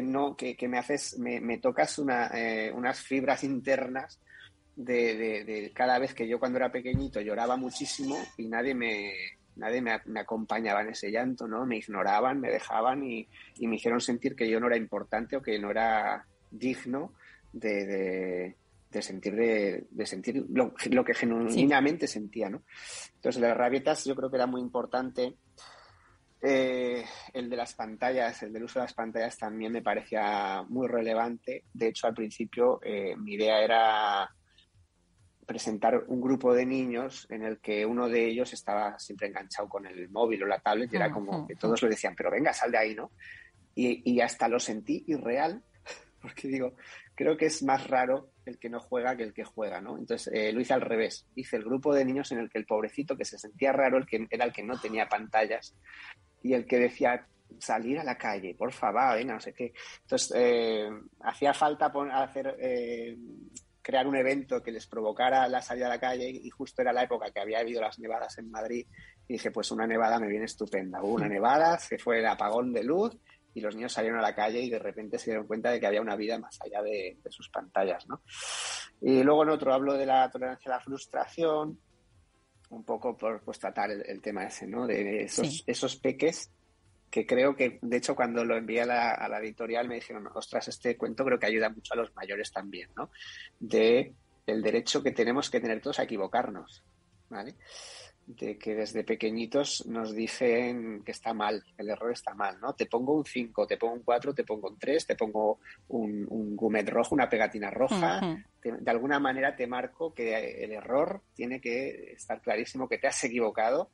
me tocas unas fibras internas de cada vez que yo cuando era pequeñito lloraba muchísimo y nadie me acompañaba en ese llanto, ¿no? Me ignoraban, me dejaban y me hicieron sentir que yo no era importante o que no era digno de sentir lo que genuinamente sentía, ¿no? Entonces, de las rabietas yo creo que era muy importante. El de las pantallas, el del uso de las pantallas también me parecía muy relevante. De hecho, al principio mi idea era presentar un grupo de niños en el que uno de ellos estaba siempre enganchado con el móvil o la tablet y era como que todos le decían, pero venga, sal de ahí, ¿no? Y hasta lo sentí irreal, porque digo, creo que es más raro el que no juega que el que juega, ¿no? Entonces lo hice al revés. Hice el grupo de niños en el que el pobrecito que se sentía raro era el que no tenía pantallas y el que decía salir a la calle, por favor, venga, no sé qué. Entonces hacía falta crear un evento que les provocara la salida a la calle y justo era la época que había habido las nevadas en Madrid y dije, pues una nevada me viene estupenda. Hubo una nevada, se fue el apagón de luz y los niños salieron a la calle y de repente se dieron cuenta de que había una vida más allá de sus pantallas, ¿no? Y luego en otro hablo de la tolerancia a la frustración, un poco por pues, tratar el tema ese, ¿no? De esos peques que creo que, de hecho, cuando lo envié a la editorial me dijeron, ostras, este cuento creo que ayuda mucho a los mayores también, ¿no? De el derecho que tenemos que tener todos a equivocarnos, ¿vale? De que desde pequeñitos nos dicen que está mal, el error está mal, ¿no? Te pongo un 5, te pongo un 4, te pongo un 3, te pongo un gomet rojo, una pegatina roja, de alguna manera te marco que el error tiene que estar clarísimo, que te has equivocado.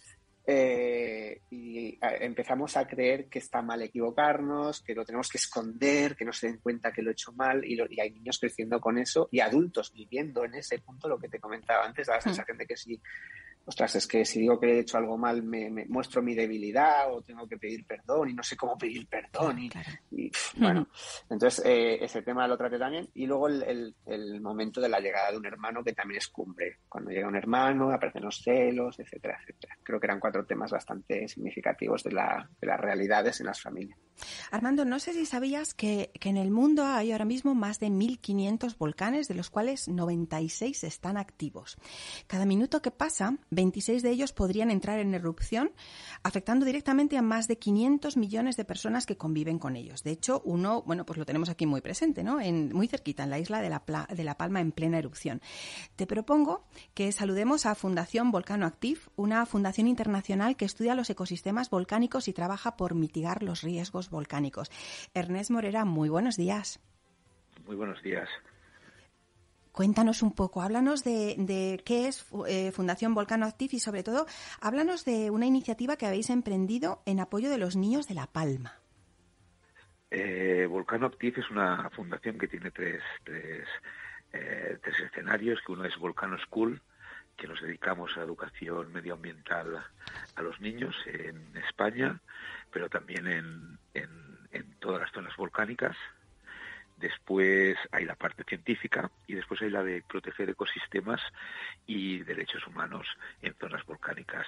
Y empezamos a creer que está mal equivocarnos, que lo tenemos que esconder, que no se den cuenta que lo he hecho mal, y hay niños creciendo con eso y adultos viviendo en ese punto, lo que te comentaba antes, da la sensación de que sí. Ostras, es que si digo que he hecho algo mal me muestro mi debilidad o tengo que pedir perdón y no sé cómo pedir perdón. Bueno, entonces ese tema lo traté también. Y luego el momento de la llegada de un hermano, que también es cumbre. Cuando llega un hermano, aparecen los celos, etcétera, etcétera. Creo que eran 4 temas bastante significativos de las realidades en las familias. Armando, no sé si sabías que en el mundo hay ahora mismo más de 1.500 volcanes, de los cuales 96 están activos. Cada minuto que pasa, 26 de ellos podrían entrar en erupción, afectando directamente a más de 500 millones de personas que conviven con ellos. De hecho, uno, bueno, pues lo tenemos aquí muy presente, ¿no? Muy cerquita, en la isla de La Palma, en plena erupción. Te propongo que saludemos a Fundación Volcano Active, una fundación internacional que estudia los ecosistemas volcánicos y trabaja por mitigar los riesgos volcánicos. Ernest Morera, muy buenos días. Muy buenos días. Cuéntanos un poco, háblanos de qué es Fundación Volcano Active y sobre todo, háblanos de una iniciativa que habéis emprendido en apoyo de los niños de La Palma. Volcano Active es una fundación que tiene tres escenarios, que uno es Volcano School, que nos dedicamos a educación medioambiental a los niños en España, pero también en todas las zonas volcánicas. Después hay la parte científica y después hay la de proteger ecosistemas y derechos humanos en zonas volcánicas.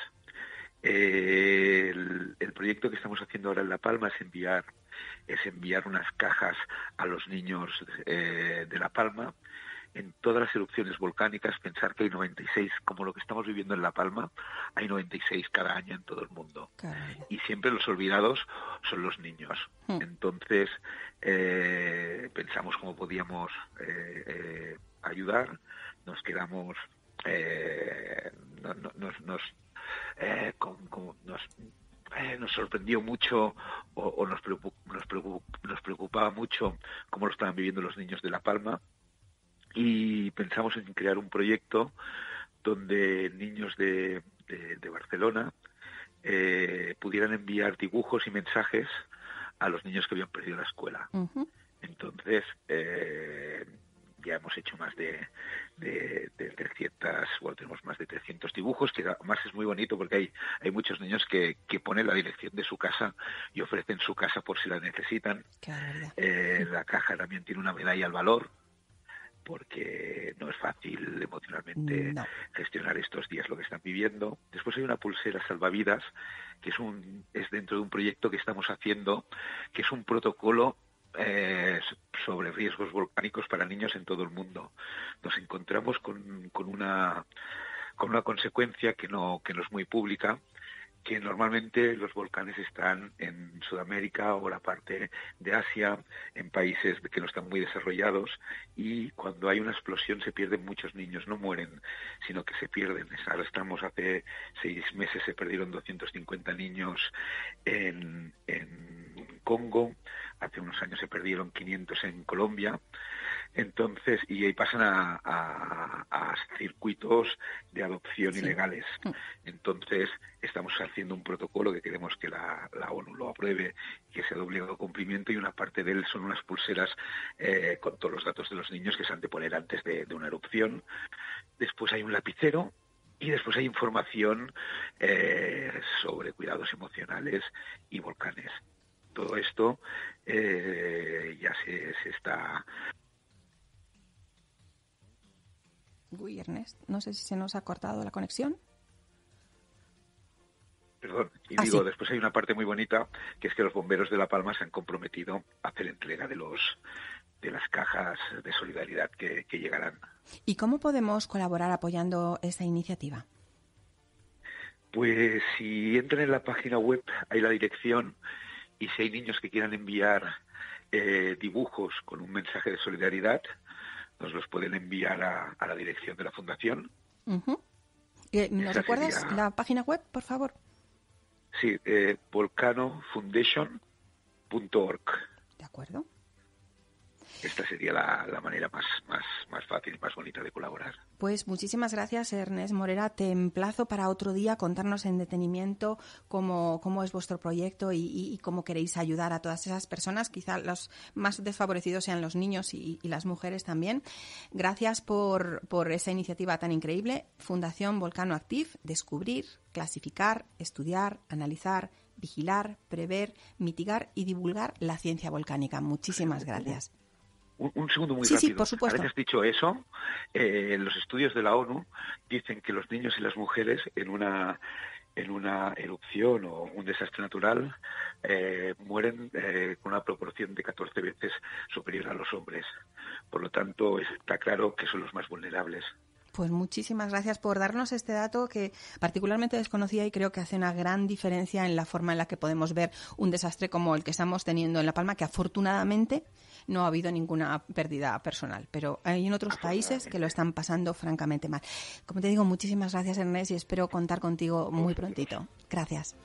El proyecto que estamos haciendo ahora en La Palma es enviar unas cajas a los niños de La Palma. En todas las erupciones volcánicas, pensar que hay 96, como lo que estamos viviendo en La Palma, hay 96 cada año en todo el mundo. Caramba. Y siempre los olvidados son los niños. Entonces, pensamos cómo podíamos ayudar. Nos quedamos... nos sorprendió mucho o nos preocupaba mucho cómo lo estaban viviendo los niños de La Palma. Y pensamos en crear un proyecto donde niños de Barcelona pudieran enviar dibujos y mensajes a los niños que habían perdido la escuela. Uh-huh. Entonces, ya hemos hecho más de 300, bueno, tenemos más de 300 dibujos, que además es muy bonito porque hay muchos niños que ponen la dirección de su casa y ofrecen su casa por si la necesitan. La caja también tiene una medalla al valor, porque no es fácil emocionalmente gestionar estos días lo que están viviendo. Después hay una pulsera salvavidas, que es dentro de un proyecto que estamos haciendo, que es un protocolo sobre riesgos volcánicos para niños en todo el mundo. Nos encontramos con una consecuencia que no es muy pública, que normalmente los volcanes están en Sudamérica o la parte de Asia, en países que no están muy desarrollados, y cuando hay una explosión se pierden muchos niños, no mueren, sino que se pierden. Ahora estamos, hace 6 meses se perdieron 250 niños en Congo, hace unos años se perdieron 500 en Colombia. Entonces, y ahí pasan a circuitos de adopción ilegales. Entonces, estamos haciendo un protocolo que queremos que la ONU lo apruebe, que sea de obligado cumplimiento, y una parte de él son unas pulseras con todos los datos de los niños que se han de poner antes de una erupción. Después hay un lapicero y después hay información sobre cuidados emocionales y volcanes. Todo esto ya se está... Uy, Ernest, no sé si se nos ha cortado la conexión. Perdón, y Sí. después hay una parte muy bonita, que es que los bomberos de La Palma se han comprometido a hacer entrega de las cajas de solidaridad que llegarán. ¿Y cómo podemos colaborar apoyando esta iniciativa? Pues si entran en la página web hay la dirección, y si hay niños que quieran enviar dibujos con un mensaje de solidaridad, nos los pueden enviar a la dirección de la Fundación. Uh-huh. ¿Nos Esa recuerdas sería... la página web, por favor? Sí, volcanofoundation.org. De acuerdo. Esta sería la manera más fácil y más bonita de colaborar. Pues muchísimas gracias, Ernest Morera. Te emplazo para otro día contarnos en detenimiento cómo es vuestro proyecto y cómo queréis ayudar a todas esas personas. Quizá los más desfavorecidos sean los niños y las mujeres también. Gracias por esa iniciativa tan increíble. Fundación Volcano Active, descubrir, clasificar, estudiar, analizar, vigilar, prever, mitigar y divulgar la ciencia volcánica. Muchísimas gracias. Un segundo muy Sí, rápido. sí, por supuesto. Ahora que has dicho eso, los estudios de la ONU dicen que los niños y las mujeres en una erupción o un desastre natural mueren con una proporción de 14 veces superior a los hombres. Por lo tanto, está claro que son los más vulnerables. Pues muchísimas gracias por darnos este dato que particularmente desconocía y creo que hace una gran diferencia en la forma en la que podemos ver un desastre como el que estamos teniendo en La Palma, que afortunadamente no ha habido ninguna pérdida personal, pero hay en otros países que lo están pasando francamente mal. Como te digo, muchísimas gracias, Ernest, y espero contar contigo muy prontito. Gracias.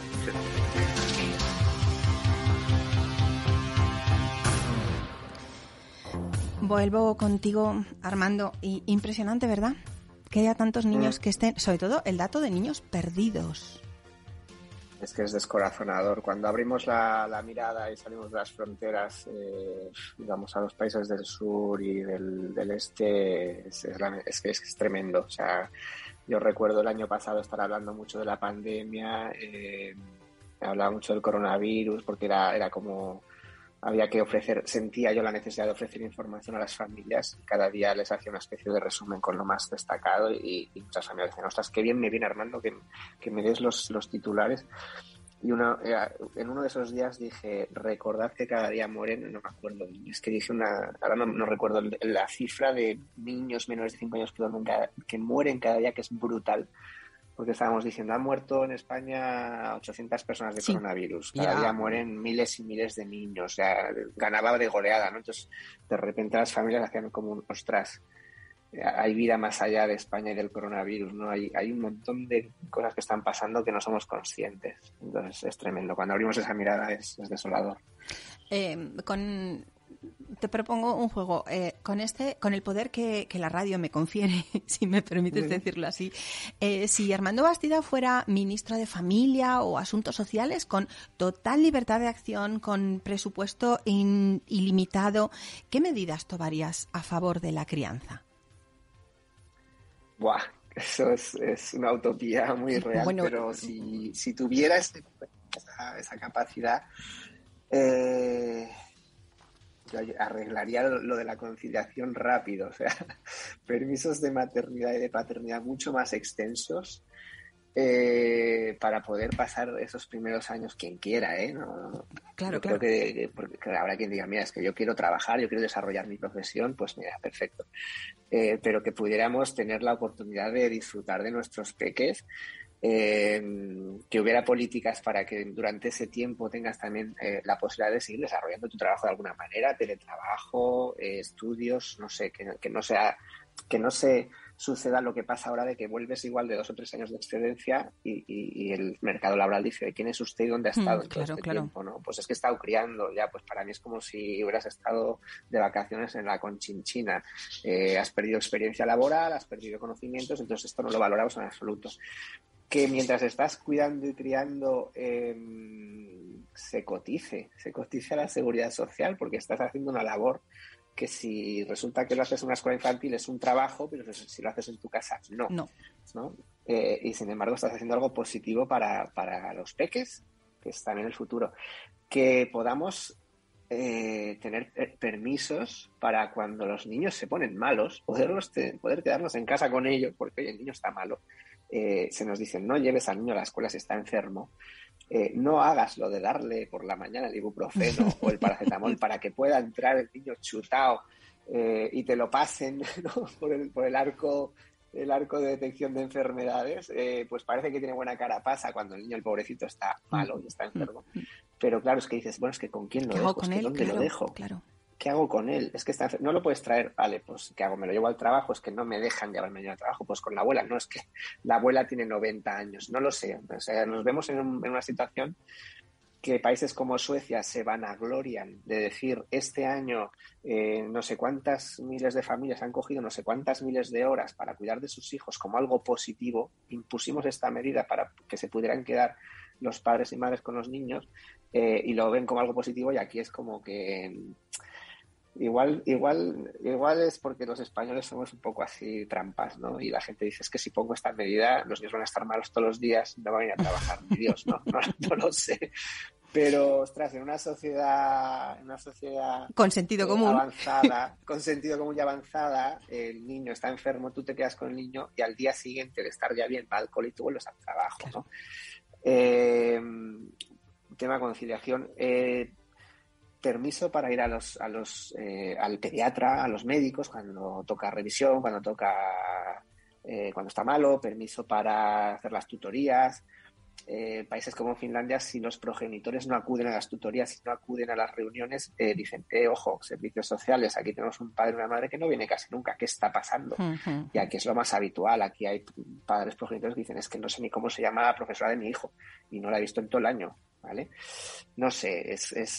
Vuelvo contigo, Armando, y impresionante, ¿verdad? Que haya tantos niños que estén, sobre todo el dato de niños perdidos. Es que es descorazonador. Cuando abrimos la mirada y salimos de las fronteras, digamos, a los países del sur y del este, es que es tremendo. O sea, yo recuerdo el año pasado estar hablando mucho de la pandemia, hablaba mucho del coronavirus, porque era como... había que sentía yo la necesidad de ofrecer información a las familias. Cada día les hacía una especie de resumen con lo más destacado y muchas familias decían, ostras, qué bien me viene, Armando, que me des los titulares. Y en uno de esos días dije, recordad que cada día mueren, no me acuerdo, es que dije ahora no recuerdo la cifra de niños menores de 5 años que mueren cada día, que es brutal. Porque estábamos diciendo, han muerto en España 800 personas de coronavirus. Cada día mueren miles y miles de niños. O sea, ganaba de goleada, ¿no? Entonces, de repente las familias hacían como, ostras, hay vida más allá de España y del coronavirus, ¿no? Hay un montón de cosas que están pasando que no somos conscientes. Entonces, es tremendo. Cuando abrimos esa mirada es desolador. Te propongo un juego. Con el poder que la radio me confiere, si me permites decirlo así, si Armando Bastida fuera ministro de Familia o Asuntos Sociales, con total libertad de acción, con presupuesto ilimitado, ¿qué medidas tomarías a favor de la crianza? Buah, eso es una utopía muy real, bueno, pero si tuviera esa capacidad... yo arreglaría lo de la conciliación rápido, o sea, permisos de maternidad y de paternidad mucho más extensos para poder pasar esos primeros años quien quiera, ¿eh? No, claro, creo que habrá quien diga, mira, es que yo quiero trabajar, yo quiero desarrollar mi profesión, pues mira, perfecto. Pero que pudiéramos tener la oportunidad de disfrutar de nuestros peques, que hubiera políticas para que durante ese tiempo tengas también la posibilidad de seguir desarrollando tu trabajo de alguna manera, teletrabajo, estudios, no sé, que no se suceda lo que pasa ahora de que vuelves igual de 2 o 3 años de excedencia y el mercado laboral dice, ¿quién es usted y dónde ha estado en todo este tiempo? ¿No? Pues es que he estado criando, ya, pues para mí es como si hubieras estado de vacaciones en la Conchinchina. Has perdido experiencia laboral, has perdido conocimientos, entonces esto no lo valoramos en absoluto. Que mientras estás cuidando y criando se cotice a la seguridad social, porque estás haciendo una labor que si resulta que lo haces en una escuela infantil es un trabajo, pero si lo haces en tu casa, no. Y sin embargo estás haciendo algo positivo para los peques, que están en el futuro. Que podamos tener permisos para cuando los niños se ponen malos, poder quedarnos en casa con ellos, porque oye, el niño está malo. se nos dice no lleves al niño a la escuela si está enfermo, no hagas lo de darle por la mañana el ibuprofeno o el paracetamol para que pueda entrar el niño chutao y te lo pasen, ¿no? por el arco de detección de enfermedades, pues parece que tiene buena cara pasa cuando el niño, el pobrecito, está malo y está enfermo. Pero claro, es que dices, bueno, es que ¿con quién lo dejo? Es que ¿dónde lo dejo? Claro. ¿Qué hago con él? Es que está enfermo. No lo puedes traer, vale, pues ¿qué hago? ¿Me lo llevo al trabajo? Es que no me dejan llevarme al trabajo. Pues con la abuela, no, es que la abuela tiene 90 años, no lo sé. O sea, nos vemos en una situación que países como Suecia se vanaglorian de decir este año no sé cuántas miles de familias han cogido no sé cuántas miles de horas para cuidar de sus hijos como algo positivo. Impusimos esta medida para que se pudieran quedar los padres y madres con los niños y lo ven como algo positivo, y aquí es como que igual es porque los españoles somos un poco así trampas, ¿no? Y la gente dice, es que si pongo esta medida los niños van a estar malos todos los días, no van a ir a trabajar, ni Dios, no lo sé. Pero, ostras, en una sociedad con sentido común avanzada, con sentido común y avanzada, el niño está enfermo, tú te quedas con el niño y al día siguiente de estar ya bien, va al cole y tú vuelves al trabajo, claro. ¿No? Tema conciliación. Permiso para ir al pediatra, a los médicos cuando toca revisión, cuando está malo, permiso para hacer las tutorías. Países como Finlandia, si los progenitores no acuden a las tutorías, si no acuden a las reuniones, dicen, ojo, servicios sociales, aquí tenemos un padre y una madre que no viene casi nunca, ¿qué está pasando? Uh-huh. Y aquí es lo más habitual, aquí hay padres progenitores que dicen, es que no sé ni cómo se llama la profesora de mi hijo y no la he visto en todo el año, ¿vale? No sé,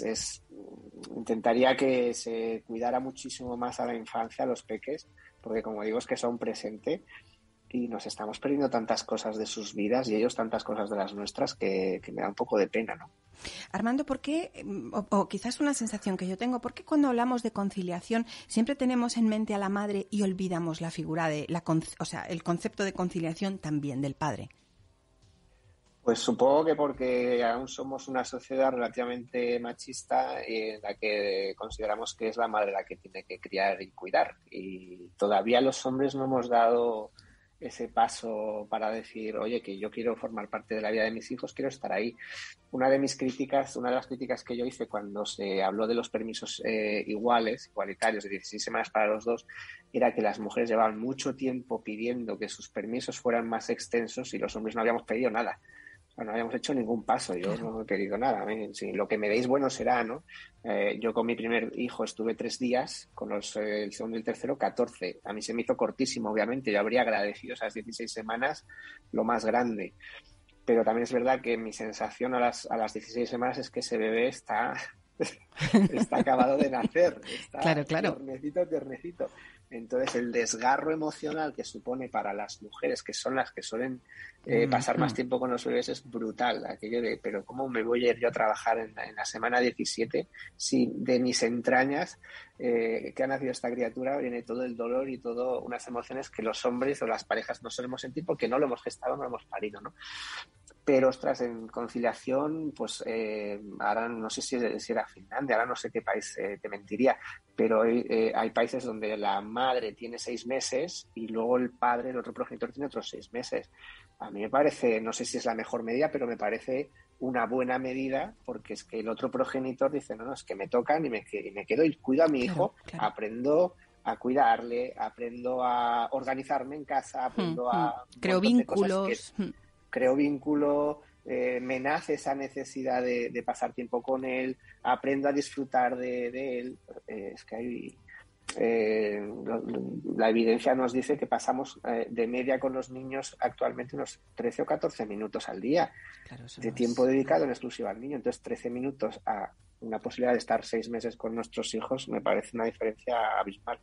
intentaría que se cuidara muchísimo más a la infancia, a los peques, porque como digo, es que son presente y nos estamos perdiendo tantas cosas de sus vidas y ellos tantas cosas de las nuestras que me da un poco de pena, ¿no? Armando, ¿por qué, o quizás una sensación que yo tengo, por qué cuando hablamos de conciliación siempre tenemos en mente a la madre y olvidamos la figura de el concepto de conciliación también del padre? Pues supongo que porque aún somos una sociedad relativamente machista en la que consideramos que es la madre la que tiene que criar y cuidar, y todavía los hombres no hemos dado ese paso para decir, oye, que yo quiero formar parte de la vida de mis hijos, quiero estar ahí. Una de las críticas que yo hice cuando se habló de los permisos igualitarios, de 16 semanas para los dos, era que las mujeres llevaban mucho tiempo pidiendo que sus permisos fueran más extensos y los hombres no habíamos pedido nada. No habíamos hecho ningún paso, yo no he pedido nada. Sí, lo que me deis bueno será, ¿no? Yo con mi primer hijo estuve 3 días, con el segundo y el tercero 14. A mí se me hizo cortísimo, obviamente. Yo habría agradecido esas 16 semanas lo más grande. Pero también es verdad que mi sensación a las 16 semanas es que ese bebé está acabado de nacer. Está claro. Tiernecito. Entonces, el desgarro emocional que supone para las mujeres, que son las que suelen pasar más tiempo con los bebés, es brutal. Aquello de, pero ¿cómo me voy a ir yo a trabajar en la semana 17 si de mis entrañas que ha nacido esta criatura viene todo el dolor y todo unas emociones que los hombres o las parejas no solemos sentir porque no lo hemos gestado, no lo hemos parido, ¿no? Pero, ostras, en conciliación, pues ahora no sé si era Finlandia, ahora no sé qué país te mentiría, pero hay países donde la madre tiene 6 meses y luego el padre, el otro progenitor, tiene otros 6 meses. A mí me parece, no sé si es la mejor medida, pero me parece una buena medida, porque es que el otro progenitor dice, no, es que me tocan y me quedo y cuido a mi hijo, claro. Aprendo a cuidarle, aprendo a organizarme en casa, aprendo a... Creo vínculos... Creo vínculo, me nace esa necesidad de pasar tiempo con él, aprendo a disfrutar de él. Es que hay... la evidencia nos dice que pasamos de media con los niños actualmente unos 13 o 14 minutos al día de tiempo dedicado en exclusiva al niño. Entonces, 13 minutos a una posibilidad de estar 6 meses con nuestros hijos me parece una diferencia abismal.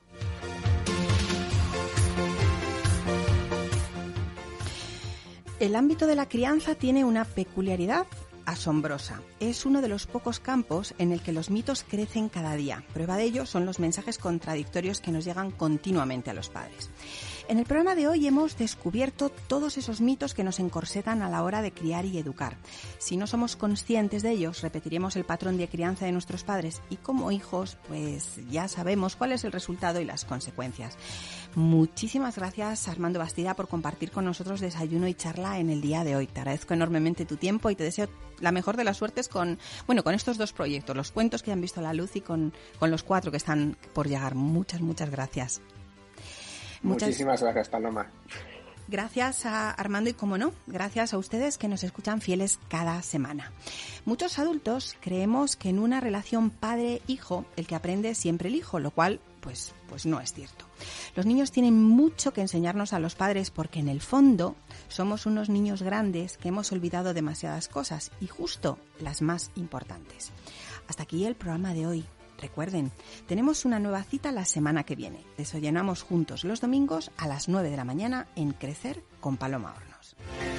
El ámbito de la crianza tiene una peculiaridad asombrosa. Es uno de los pocos campos en el que los mitos crecen cada día. Prueba de ello son los mensajes contradictorios que nos llegan continuamente a los padres. En el programa de hoy hemos descubierto todos esos mitos que nos encorsetan a la hora de criar y educar. Si no somos conscientes de ellos, repetiremos el patrón de crianza de nuestros padres y como hijos, pues ya sabemos cuál es el resultado y las consecuencias. Muchísimas gracias, Armando Bastida, por compartir con nosotros desayuno y charla en el día de hoy. Te agradezco enormemente tu tiempo y te deseo la mejor de las suertes con estos 2 proyectos, los cuentos que han visto la luz y con los 4 que están por llegar. Muchas gracias. Muchísimas gracias, Paloma. Gracias a Armando y, como no, gracias a ustedes que nos escuchan fieles cada semana. Muchos adultos creemos que en una relación padre-hijo el que aprende es siempre el hijo, lo cual pues no es cierto. Los niños tienen mucho que enseñarnos a los padres porque en el fondo somos unos niños grandes que hemos olvidado demasiadas cosas y justo las más importantes. Hasta aquí el programa de hoy. Recuerden, tenemos una nueva cita la semana que viene. Desayunamos juntos los domingos a las 9 de la mañana en Crecer con Paloma Hornos.